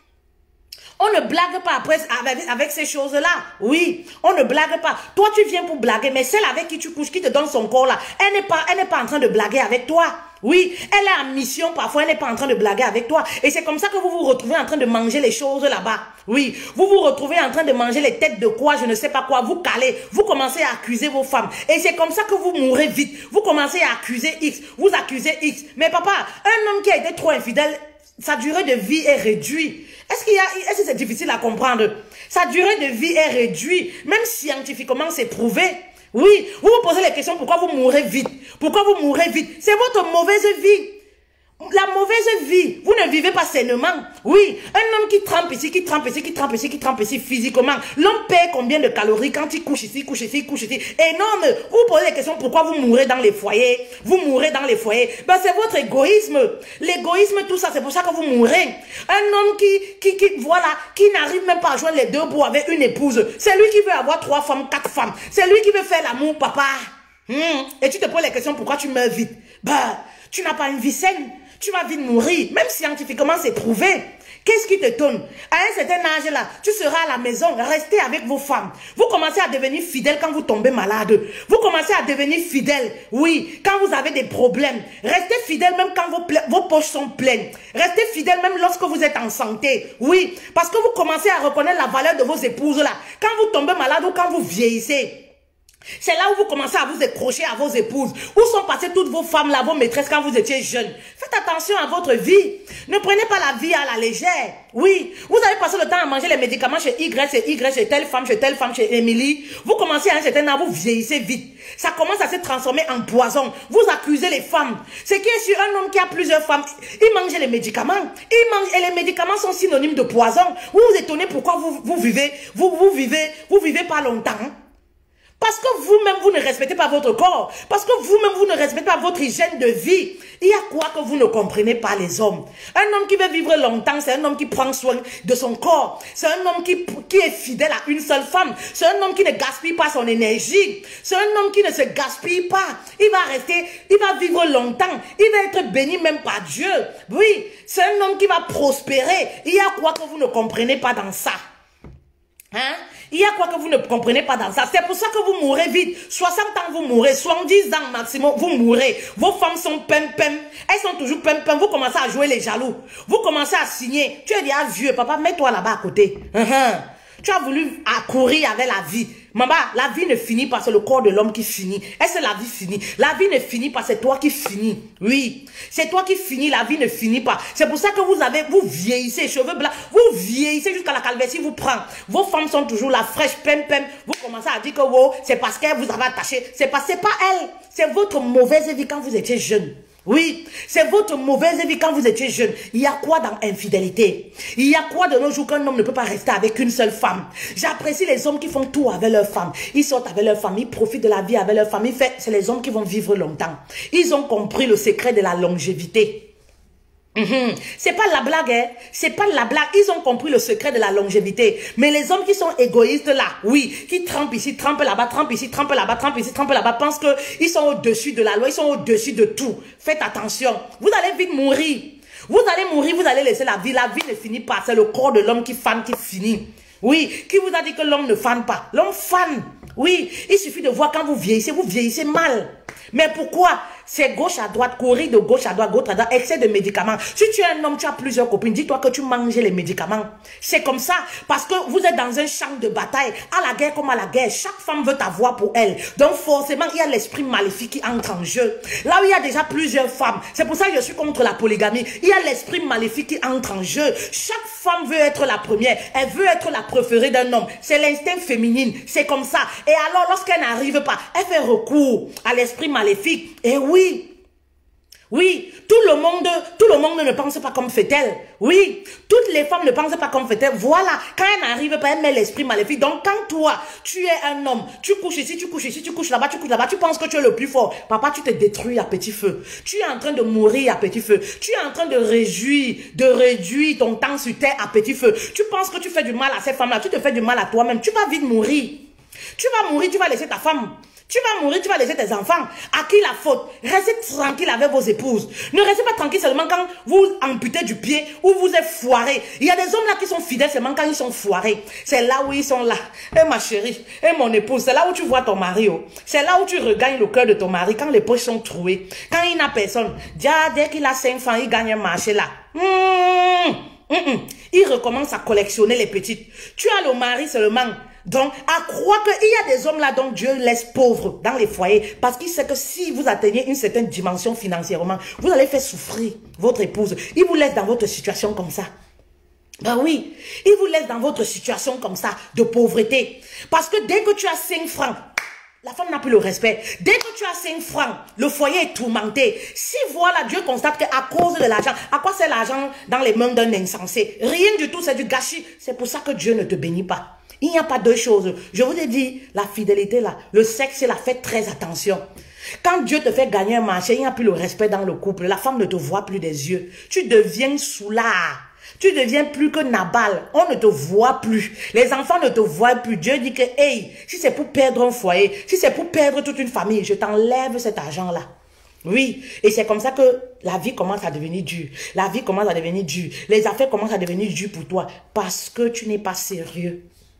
On ne blague pas après avec, avec ces choses-là. Oui, on ne blague pas. Toi, tu viens pour blaguer, mais celle avec qui tu couches, qui te donne son corps là, elle n'est pas, elle n'est pas en train de blaguer avec toi. Oui, elle est en mission, parfois elle n'est pas en train de blaguer avec toi. Et c'est comme ça que vous vous retrouvez en train de manger les choses là-bas. Oui, vous vous retrouvez en train de manger les têtes de quoi, je ne sais pas quoi. Vous calez, vous commencez à accuser vos femmes. Et c'est comme ça que vous mourrez vite. Vous commencez à accuser X, vous accusez X. Mais papa, un homme qui a été trop infidèle, sa durée de vie est réduite. Est-ce qu'il y a, est-ce que c'est difficile à comprendre? Sa durée de vie est réduite. Même scientifiquement, c'est prouvé. Oui, vous vous posez les questions, pourquoi vous mourrez vite? Pourquoi vous mourrez vite? C'est votre mauvaise vie. La mauvaise vie, vous ne vivez pas sainement. Oui, un homme qui trempe ici, qui trempe ici, qui trempe ici, qui trempe ici physiquement. L'homme perd combien de calories quand il couche ici, couche ici, couche ici. Énorme. Vous vous posez les questions, pourquoi vous mourrez dans les foyers? Vous mourrez dans les foyers. Ben, c'est votre égoïsme. L'égoïsme, tout ça, c'est pour ça que vous mourrez. Un homme qui, qui, qui, voilà, qui n'arrive même pas à joindre les deux bouts avec une épouse. C'est lui qui veut avoir trois femmes, quatre femmes. C'est lui qui veut faire l'amour, papa. Hum. Et tu te poses les questions, pourquoi tu meurs vite? Ben, tu n'as pas une vie saine. Tu vas vite mourir. Même scientifiquement, c'est prouvé. Qu'est-ce qui te donne? À un certain âge là, tu seras à la maison, restez avec vos femmes. Vous commencez à devenir fidèle quand vous tombez malade. Vous commencez à devenir fidèle, oui, quand vous avez des problèmes. Restez fidèle même quand vos, vos poches sont pleines. Restez fidèle même lorsque vous êtes en santé. Oui, parce que vous commencez à reconnaître la valeur de vos épouses là. Quand vous tombez malade ou quand vous vieillissez. C'est là où vous commencez à vous accrocher à vos épouses. Où sont passées toutes vos femmes là, vos maîtresses quand vous étiez jeunes? Faites attention à votre vie. Ne prenez pas la vie à la légère. Oui, vous avez passé le temps à manger les médicaments chez Y, chez Y, chez telle femme, chez telle femme, chez Émilie. Vous commencez à un certain âge, vous vieillissez vite. Ça commence à se transformer en poison. Vous accusez les femmes. Ce qui est sur un homme qui a plusieurs femmes, il mange les médicaments. Il mange, et les médicaments sont synonymes de poison. Vous vous étonnez pourquoi vous, vous vivez, vous, vous vivez, vous vivez pas longtemps. Parce que vous-même, vous ne respectez pas votre corps. Parce que vous-même, vous ne respectez pas votre hygiène de vie. Il y a quoi que vous ne comprenez pas, les hommes? Un homme qui veut vivre longtemps, c'est un homme qui prend soin de son corps. C'est un homme qui, qui est fidèle à une seule femme. C'est un homme qui ne gaspille pas son énergie. C'est un homme qui ne se gaspille pas. Il va rester, il va vivre longtemps. Il va être béni même par Dieu. Oui, c'est un homme qui va prospérer. Il y a quoi que vous ne comprenez pas dans ça? Hein? Il y a quoi que vous ne comprenez pas dans ça? C'est pour ça que vous mourrez vite. soixante ans, vous mourrez. soixante-dix ans maximum, vous mourrez. Vos femmes sont pem-pem. Elles sont toujours pem-pem. Vous commencez à jouer les jaloux. Vous commencez à signer. Tu es déjà vieux. Papa, mets-toi là-bas à côté. Uh -huh. Tu as voulu courir avec la vie. Maman, la vie ne finit pas, c'est le corps de l'homme qui finit. Est-ce que la vie finit? La vie ne finit pas, c'est toi qui finis. Oui, c'est toi qui finis, la vie ne finit pas. C'est pour ça que vous avez, vous vieillissez, cheveux blancs, vous vieillissez jusqu'à la calvitie vous prend. Vos femmes sont toujours là, fraîches, pem pem. Vous commencez à dire que wow, c'est parce qu'elle vous avait attaché. C'est pas, c'est pas elle, c'est votre mauvaise vie quand vous étiez jeune. Oui, c'est votre mauvaise vie quand vous étiez jeune. Il y a quoi dans infidélité? Il y a quoi de nos jours qu'un homme ne peut pas rester avec une seule femme? J'apprécie les hommes qui font tout avec leur femme. Ils sortent avec leur femme, ils profitent de la vie avec leur femme. C'est les hommes qui vont vivre longtemps. Ils ont compris le secret de la longévité. Mm-hmm. C'est pas la blague, hein? C'est pas la blague. Ils ont compris le secret de la longévité. Mais les hommes qui sont égoïstes là, oui, qui trempent ici, trempent là-bas, trempent ici, trempent là-bas, trempent ici, trempent là-bas, pensent qu'ils sont au-dessus de la loi, ils sont au-dessus de tout. Faites attention. Vous allez vite mourir. Vous allez mourir, vous allez laisser la vie. La vie ne finit pas. C'est le corps de l'homme qui fane, qui finit. Oui, qui vous a dit que l'homme ne fane pas? L'homme fane. Oui, il suffit de voir quand vous vieillissez, vous vieillissez mal. Mais pourquoi? C'est gauche à droite, courir de gauche à droite, gauche à droite, excès de médicaments. Si tu es un homme, tu as plusieurs copines, dis-toi que tu manges les médicaments. C'est comme ça, parce que vous êtes dans un champ de bataille, à la guerre comme à la guerre. Chaque femme veut t'avoir pour elle. Donc forcément, il y a l'esprit maléfique qui entre en jeu. Là où il y a déjà plusieurs femmes, c'est pour ça que je suis contre la polygamie. Il y a l'esprit maléfique qui entre en jeu. Chaque femme veut être la première, elle veut être la préférée d'un homme. C'est l'instinct féminin, c'est comme ça. Et alors, lorsqu'elle n'arrive pas, elle fait recours à l'esprit maléfique. Et oui, oui, tout le monde, tout le monde ne pense pas comme fait-elle. Oui, toutes les femmes ne pensent pas comme fait-elle. Voilà, quand elle n'arrive pas, elle met l'esprit maléfique. Donc, quand toi, tu es un homme, tu couches ici, tu couches ici, tu couches là-bas, tu couches là-bas, tu penses que tu es le plus fort. Papa, tu te détruis à petit feu. Tu es en train de mourir à petit feu. Tu es en train de réduire, de réduire ton temps sur terre à petit feu. Tu penses que tu fais du mal à ces femmes-là, tu te fais du mal à toi-même. Tu vas vite mourir. Tu vas mourir, tu vas laisser ta femme. Tu vas mourir, tu vas laisser tes enfants. À qui la faute? Restez tranquille avec vos épouses. Ne restez pas tranquille seulement quand vous amputez du pied ou vous êtes foiré. Il y a des hommes là qui sont fidèles seulement quand ils sont foirés. C'est là où ils sont là. Eh ma chérie, eh mon épouse, c'est là où tu vois ton mari. Oh. C'est là où tu regagnes le cœur de ton mari quand les poches sont trouées. Quand il n'a personne. Déjà, dès qu'il a cinq francs, il gagne un marché là. Mmh, mmh, mmh. Il recommence à collectionner les petites. Tu as le mari seulement. Donc, à croire qu'il y a des hommes là dont Dieu laisse pauvres dans les foyers parce qu'il sait que si vous atteignez une certaine dimension financièrement, vous allez faire souffrir votre épouse. Il vous laisse dans votre situation comme ça. Ben oui, il vous laisse dans votre situation comme ça de pauvreté. Parce que dès que tu as cinq francs, la femme n'a plus le respect. Dès que tu as cinq francs, le foyer est tourmenté. Si voilà, Dieu constate qu'à cause de l'argent, à quoi c'est l'argent dans les mains d'un insensé? Rien du tout, c'est du gâchis. C'est pour ça que Dieu ne te bénit pas. Il n'y a pas deux choses. Je vous ai dit, la fidélité là, le sexe, là, faites très attention. Quand Dieu te fait gagner un marché, il n'y a plus le respect dans le couple. La femme ne te voit plus des yeux. Tu deviens soulard. Tu deviens plus que Nabal. On ne te voit plus. Les enfants ne te voient plus. Dieu dit que, hey, si c'est pour perdre un foyer, si c'est pour perdre toute une famille, je t'enlève cet argent-là. Oui, et c'est comme ça que la vie commence à devenir dure. La vie commence à devenir dure. Les affaires commencent à devenir dures pour toi parce que tu n'es pas sérieux.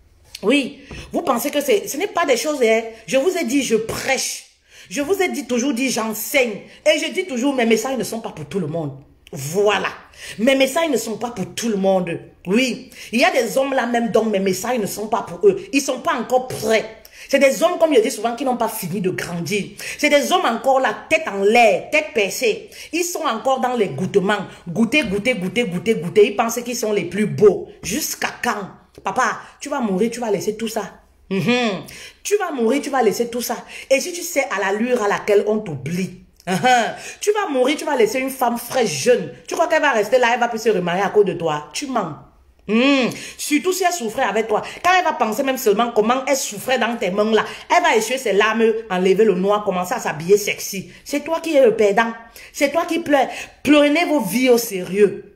Oui, vous pensez que ce n'est pas des choses, hein? Je vous ai dit, je prêche. Je vous ai dit, toujours dit, j'enseigne. Et je dis toujours, mes messages ne sont pas pour tout le monde. Voilà. Mes messages ne sont pas pour tout le monde. Oui. Il y a des hommes là même dont mes messages ne sont pas pour eux. Ils ne sont pas encore prêts. C'est des hommes, comme je dis souvent, qui n'ont pas fini de grandir. C'est des hommes encore la tête en l'air, tête percée. Ils sont encore dans les goûtements. Goûter, goûter, goûter, goûter, goûter. Ils pensent qu'ils sont les plus beaux. Jusqu'à quand? Papa, tu vas mourir, tu vas laisser tout ça. Mm-hmm. Tu vas mourir, tu vas laisser tout ça. Et si tu sais à l'allure à laquelle on t'oublie, uh-huh, tu vas mourir, tu vas laisser une femme fraîche, jeune. Tu crois qu'elle va rester là, elle va plus se remarier à cause de toi? Tu mens. Mmh. Surtout si elle souffrait avec toi. Quand elle va penser même seulement comment elle souffrait dans tes mains là, elle va essuyer ses larmes, enlever le noir, commencer à s'habiller sexy. C'est toi qui es le perdant. C'est toi qui pleures. Prenez vos vies au sérieux.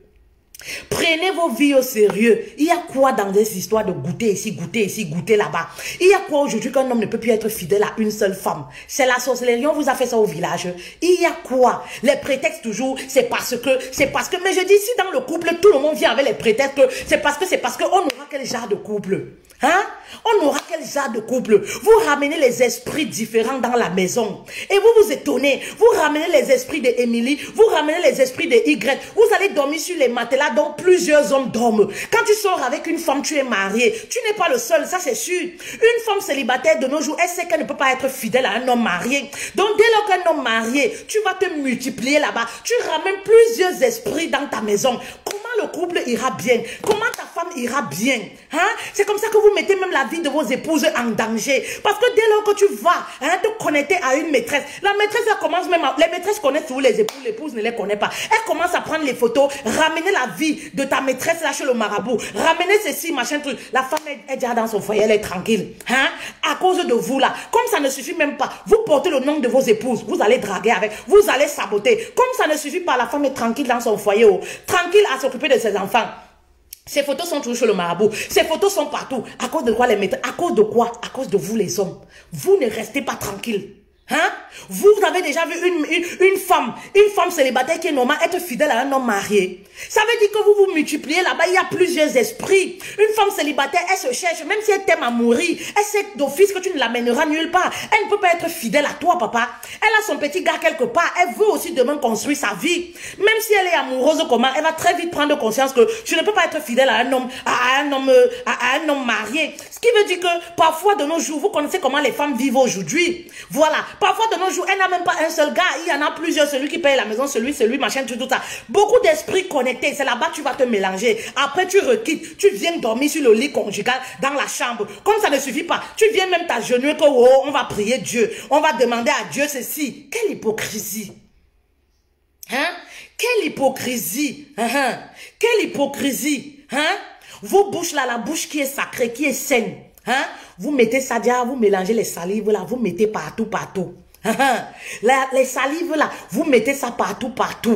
Prenez vos vies au sérieux. Il y a quoi dans des histoires de goûter ici, goûter ici, goûter là-bas? Il y a quoi aujourd'hui qu'un homme ne peut plus être fidèle à une seule femme? C'est la sorcellerie, on vous a fait ça au village. Il y a quoi? Les prétextes toujours, c'est parce que, c'est parce que, mais je dis si dans le couple, tout le monde vient avec les prétextes, c'est parce que, c'est parce que, on aura quel genre de couple? Hein? On aura quel genre de couple? Vous ramenez les esprits différents dans la maison. Et vous vous étonnez. Vous ramenez les esprits de Émilie. Vous ramenez les esprits de Y. Vous allez dormir sur les matelas dont plusieurs hommes dorment. Quand tu sors avec une femme, tu es marié. Tu n'es pas le seul, ça c'est sûr. Une femme célibataire de nos jours, elle sait qu'elle ne peut pas être fidèle à un homme marié. Donc dès lors qu'un homme marié, tu vas te multiplier là-bas. Tu ramènes plusieurs esprits dans ta maison. Comment le couple ira bien? Comment ta femme ira bien? Hein? C'est comme ça que vous mettez même la vie de vos épouses en danger. Parce que dès lors que tu vas hein, te connecter à une maîtresse, la maîtresse elle commence même à... Les maîtresses connaissent tous les épouses, l'épouse ne les connaît pas. Elle commence à prendre les photos, ramener la vie de ta maîtresse là chez le marabout, ramener ceci, machin truc. La femme est déjà dans son foyer, elle est tranquille. Hein? À cause de vous là. Comme ça ne suffit même pas, vous portez le nom de vos épouses, vous allez draguer avec, vous allez saboter. Comme ça ne suffit pas, la femme est tranquille dans son foyer, oh, tranquille à s'occuper de ses enfants. Ces photos sont toujours chez le marabout. Ces photos sont partout. À cause de quoi les mettre? À cause de quoi? À cause de vous les hommes. Vous ne restez pas tranquilles. Hein? Vous avez déjà vu une, une, une femme, une femme célibataire qui est normale être fidèle à un homme marié. Ça veut dire que vous vous multipliez là-bas, il y a plusieurs esprits. Une femme célibataire, elle se cherche, même si elle t'aime à mourir, elle sait d'office que tu ne l'amèneras nulle part. Elle ne peut pas être fidèle à toi, papa. Elle a son petit gars quelque part, elle veut aussi demain construire sa vie. Même si elle est amoureuse comment, elle va très vite prendre conscience que tu ne peux pas être fidèle à un homme, à un homme, à, à un homme marié. Ce qui veut dire que parfois de nos jours, vous connaissez comment les femmes vivent aujourd'hui. Voilà. Parfois de nos jours, elle n'a même pas un seul gars. Il y en a plusieurs. Celui qui paye la maison, celui, celui, machin, tout, tout ça. Beaucoup d'esprits connectés. C'est là-bas que tu vas te mélanger. Après, tu requittes. Tu viens dormir sur le lit conjugal dans la chambre. Comme ça ne suffit pas. Tu viens même t'agenouiller que, oh, on va prier Dieu. On va demander à Dieu ceci. Quelle hypocrisie. Hein? Quelle hypocrisie. Hein? Quelle hypocrisie. Hein? Vos bouches là, la bouche qui est sacrée, qui est saine. Hein? Vous mettez ça déjà, vous mélangez les salives là, vous mettez partout, partout. La, les salives là, vous mettez ça partout, partout.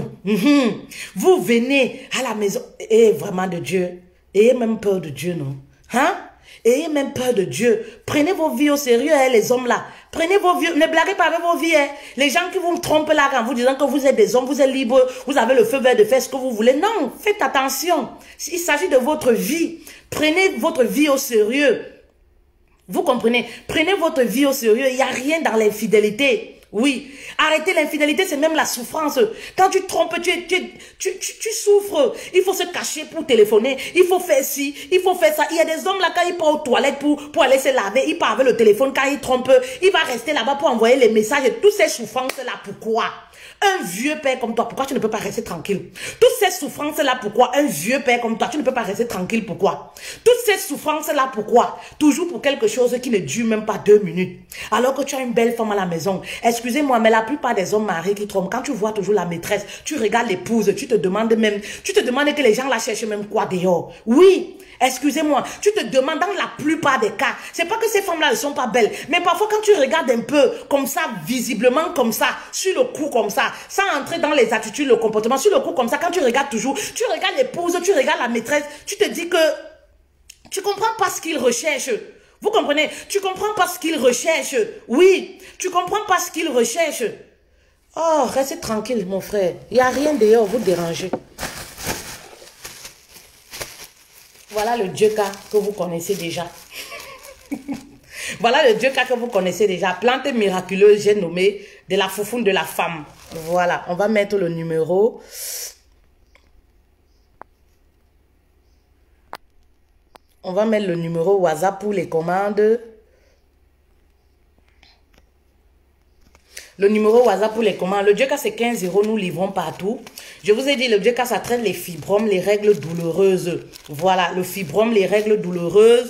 Vous venez à la maison, et vraiment de Dieu, ayez même peur de Dieu, non? Hein? Ayez même peur de Dieu. Prenez vos vies au sérieux, hein, les hommes là. Prenez vos vies, ne blaguez pas avec vos vies. Hein. Les gens qui vous trompent là en vous disant que vous êtes des hommes, vous êtes libres, vous avez le feu vert de faire ce que vous voulez. Non, faites attention. Il s'agit de votre vie. Prenez votre vie au sérieux. Vous comprenez? Prenez votre vie au sérieux. Il n'y a rien dans l'infidélité. Oui. Arrêtez l'infidélité, c'est même la souffrance. Quand tu trompes, tu, tu, tu, tu, tu souffres. Il faut se cacher pour téléphoner. Il faut faire ci, il faut faire ça. Il y a des hommes là, quand ils partent aux toilettes pour, pour aller se laver, ils partent avec le téléphone. Quand ils trompent, il va rester là-bas pour envoyer les messages. Et toutes ces souffrances-là, pourquoi? Un vieux père comme toi, pourquoi tu ne peux pas rester tranquille? Toutes ces souffrances-là, pourquoi? Un vieux père comme toi, tu ne peux pas rester tranquille, pourquoi? Toutes ces souffrances-là, pourquoi? Toujours pour quelque chose qui ne dure même pas deux minutes. Alors que tu as une belle femme à la maison. Excusez-moi, mais la plupart des hommes mariés qui trompent, quand tu vois toujours la maîtresse, tu regardes l'épouse, tu te demandes même, tu te demandes que les gens la cherchent même quoi dehors. Oui. Excusez-moi, tu te demandes dans la plupart des cas, c'est pas que ces femmes-là ne sont pas belles, mais parfois quand tu regardes un peu comme ça, visiblement comme ça, sur le coup comme ça, sans entrer dans les attitudes, le comportement, sur le coup comme ça, quand tu regardes toujours, tu regardes l'épouse, tu regardes la maîtresse, tu te dis que tu comprends pas ce qu'ils recherchent. Vous comprenez? Tu comprends pas ce qu'ils recherchent. Oui, tu comprends pas ce qu'ils recherchent. Oh, restez tranquille mon frère, il n'y a rien dehors, vous dérangez. Voilà le Dieu cas que vous connaissez déjà. Voilà le Dieu cas que vous connaissez déjà. Plante miraculeuse, j'ai nommé de la foufoune de la femme. Voilà, on va mettre le numéro. On va mettre le numéro WhatsApp pour les commandes. Le numéro WhatsApp pour les commandes. Le Dieu cas c'est quinze euros, nous livrons partout. Je vous ai dit, le Dieu cas ça traite les fibromes, les règles douloureuses. Voilà, le fibrome, les règles douloureuses.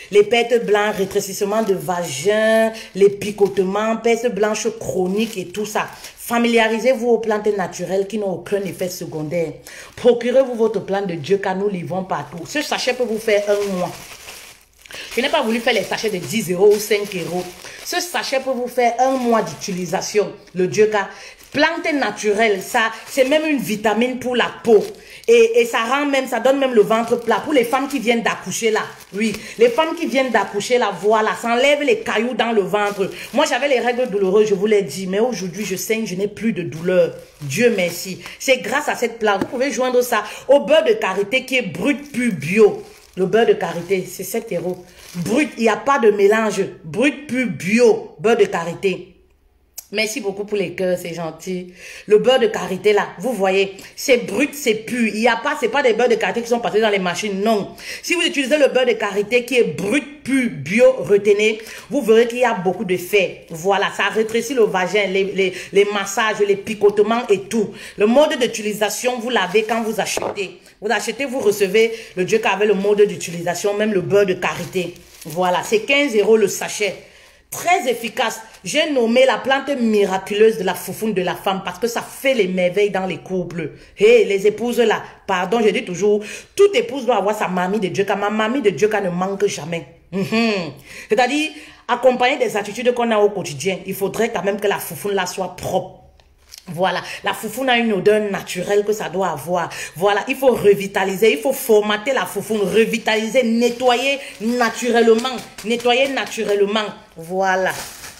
les pertes blanches, rétrécissement de vagin, les picotements, pertes blanches chroniques et tout ça. Familiarisez-vous aux plantes naturelles qui n'ont aucun effet secondaire. Procurez-vous votre plante de Dieu car nous livrons partout. Ce sachet peut vous faire un mois. Je n'ai pas voulu faire les sachets de dix euros ou cinq euros. Ce sachet peut vous faire un mois d'utilisation. Le Dieu car plante naturelle, ça, c'est même une vitamine pour la peau. Et, et ça rend même, ça donne même le ventre plat. Pour les femmes qui viennent d'accoucher là, oui, les femmes qui viennent d'accoucher là, voilà, ça enlève les cailloux dans le ventre. Moi, j'avais les règles douloureuses, je vous l'ai dit, mais aujourd'hui, je saigne, je n'ai plus de douleur. Dieu merci. C'est grâce à cette plante. Vous pouvez joindre ça au beurre de karité qui est brut pur bio. Le beurre de karité, c'est sept euros. Brut, il n'y a pas de mélange. Brut pur bio, beurre de karité. Merci beaucoup pour les cœurs, c'est gentil. Le beurre de karité là, vous voyez, c'est brut, c'est pur. Il n'y a pas, c'est pas des beurres de karité qui sont passés dans les machines, non. Si vous utilisez le beurre de karité qui est brut, pur, bio, retenez, vous verrez qu'il y a beaucoup de faits. Voilà, ça rétrécit le vagin, les, les, les massages, les picotements et tout. Le mode d'utilisation, vous l'avez quand vous achetez. Vous achetez, vous recevez le Dieu qui avait le mode d'utilisation, même le beurre de karité. Voilà, c'est quinze euros le sachet. Très efficace. J'ai nommé la plante miraculeuse de la foufoune de la femme parce que ça fait les merveilles dans les couples. Hé, hey, les épouses là, pardon, je dis toujours, toute épouse doit avoir sa mamie de Dieu, car ma mamie de Dieu car ne manque jamais. Mm-hmm. C'est-à-dire, accompagner des attitudes qu'on a au quotidien, il faudrait quand même que la foufoune là soit propre. Voilà, la foufoune a une odeur naturelle que ça doit avoir. Voilà, il faut revitaliser, il faut formater la foufoune, revitaliser, nettoyer naturellement, nettoyer naturellement. Voilà.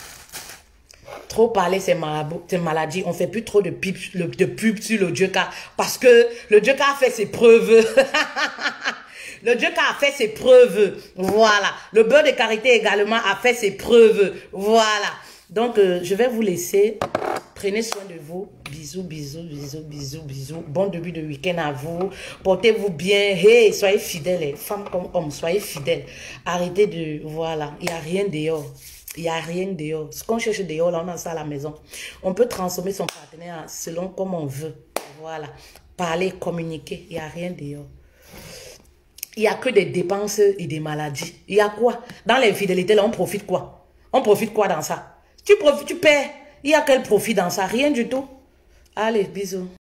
Trop parler, c'est maladie. On fait plus trop de pub, de pub sur le Dieu car parce que le Dieu car a fait ses preuves. Le Dieu car a fait ses preuves. Voilà. Le beurre de karité également a fait ses preuves. Voilà. Donc, euh, je vais vous laisser. Prenez soin de vous. Bisous, bisous, bisous, bisous, bisous. Bon début de week-end à vous. Portez-vous bien. Hey, soyez fidèles, les femmes comme hommes. Soyez fidèles. Arrêtez de... Voilà. Il n'y a rien dehors. Il n'y a rien dehors. Ce qu'on cherche dehors, là, on a ça à la maison. On peut transformer son partenaire selon comme on veut. Voilà. Parler, communiquer. Il n'y a rien dehors. Il n'y a que des dépenses et des maladies. Il y a quoi? Dans l'infidélité, là, on profite quoi? On profite quoi dans ça? Tu profites, tu perds. Il y a quel profit dans ça? Rien du tout. Allez, bisous.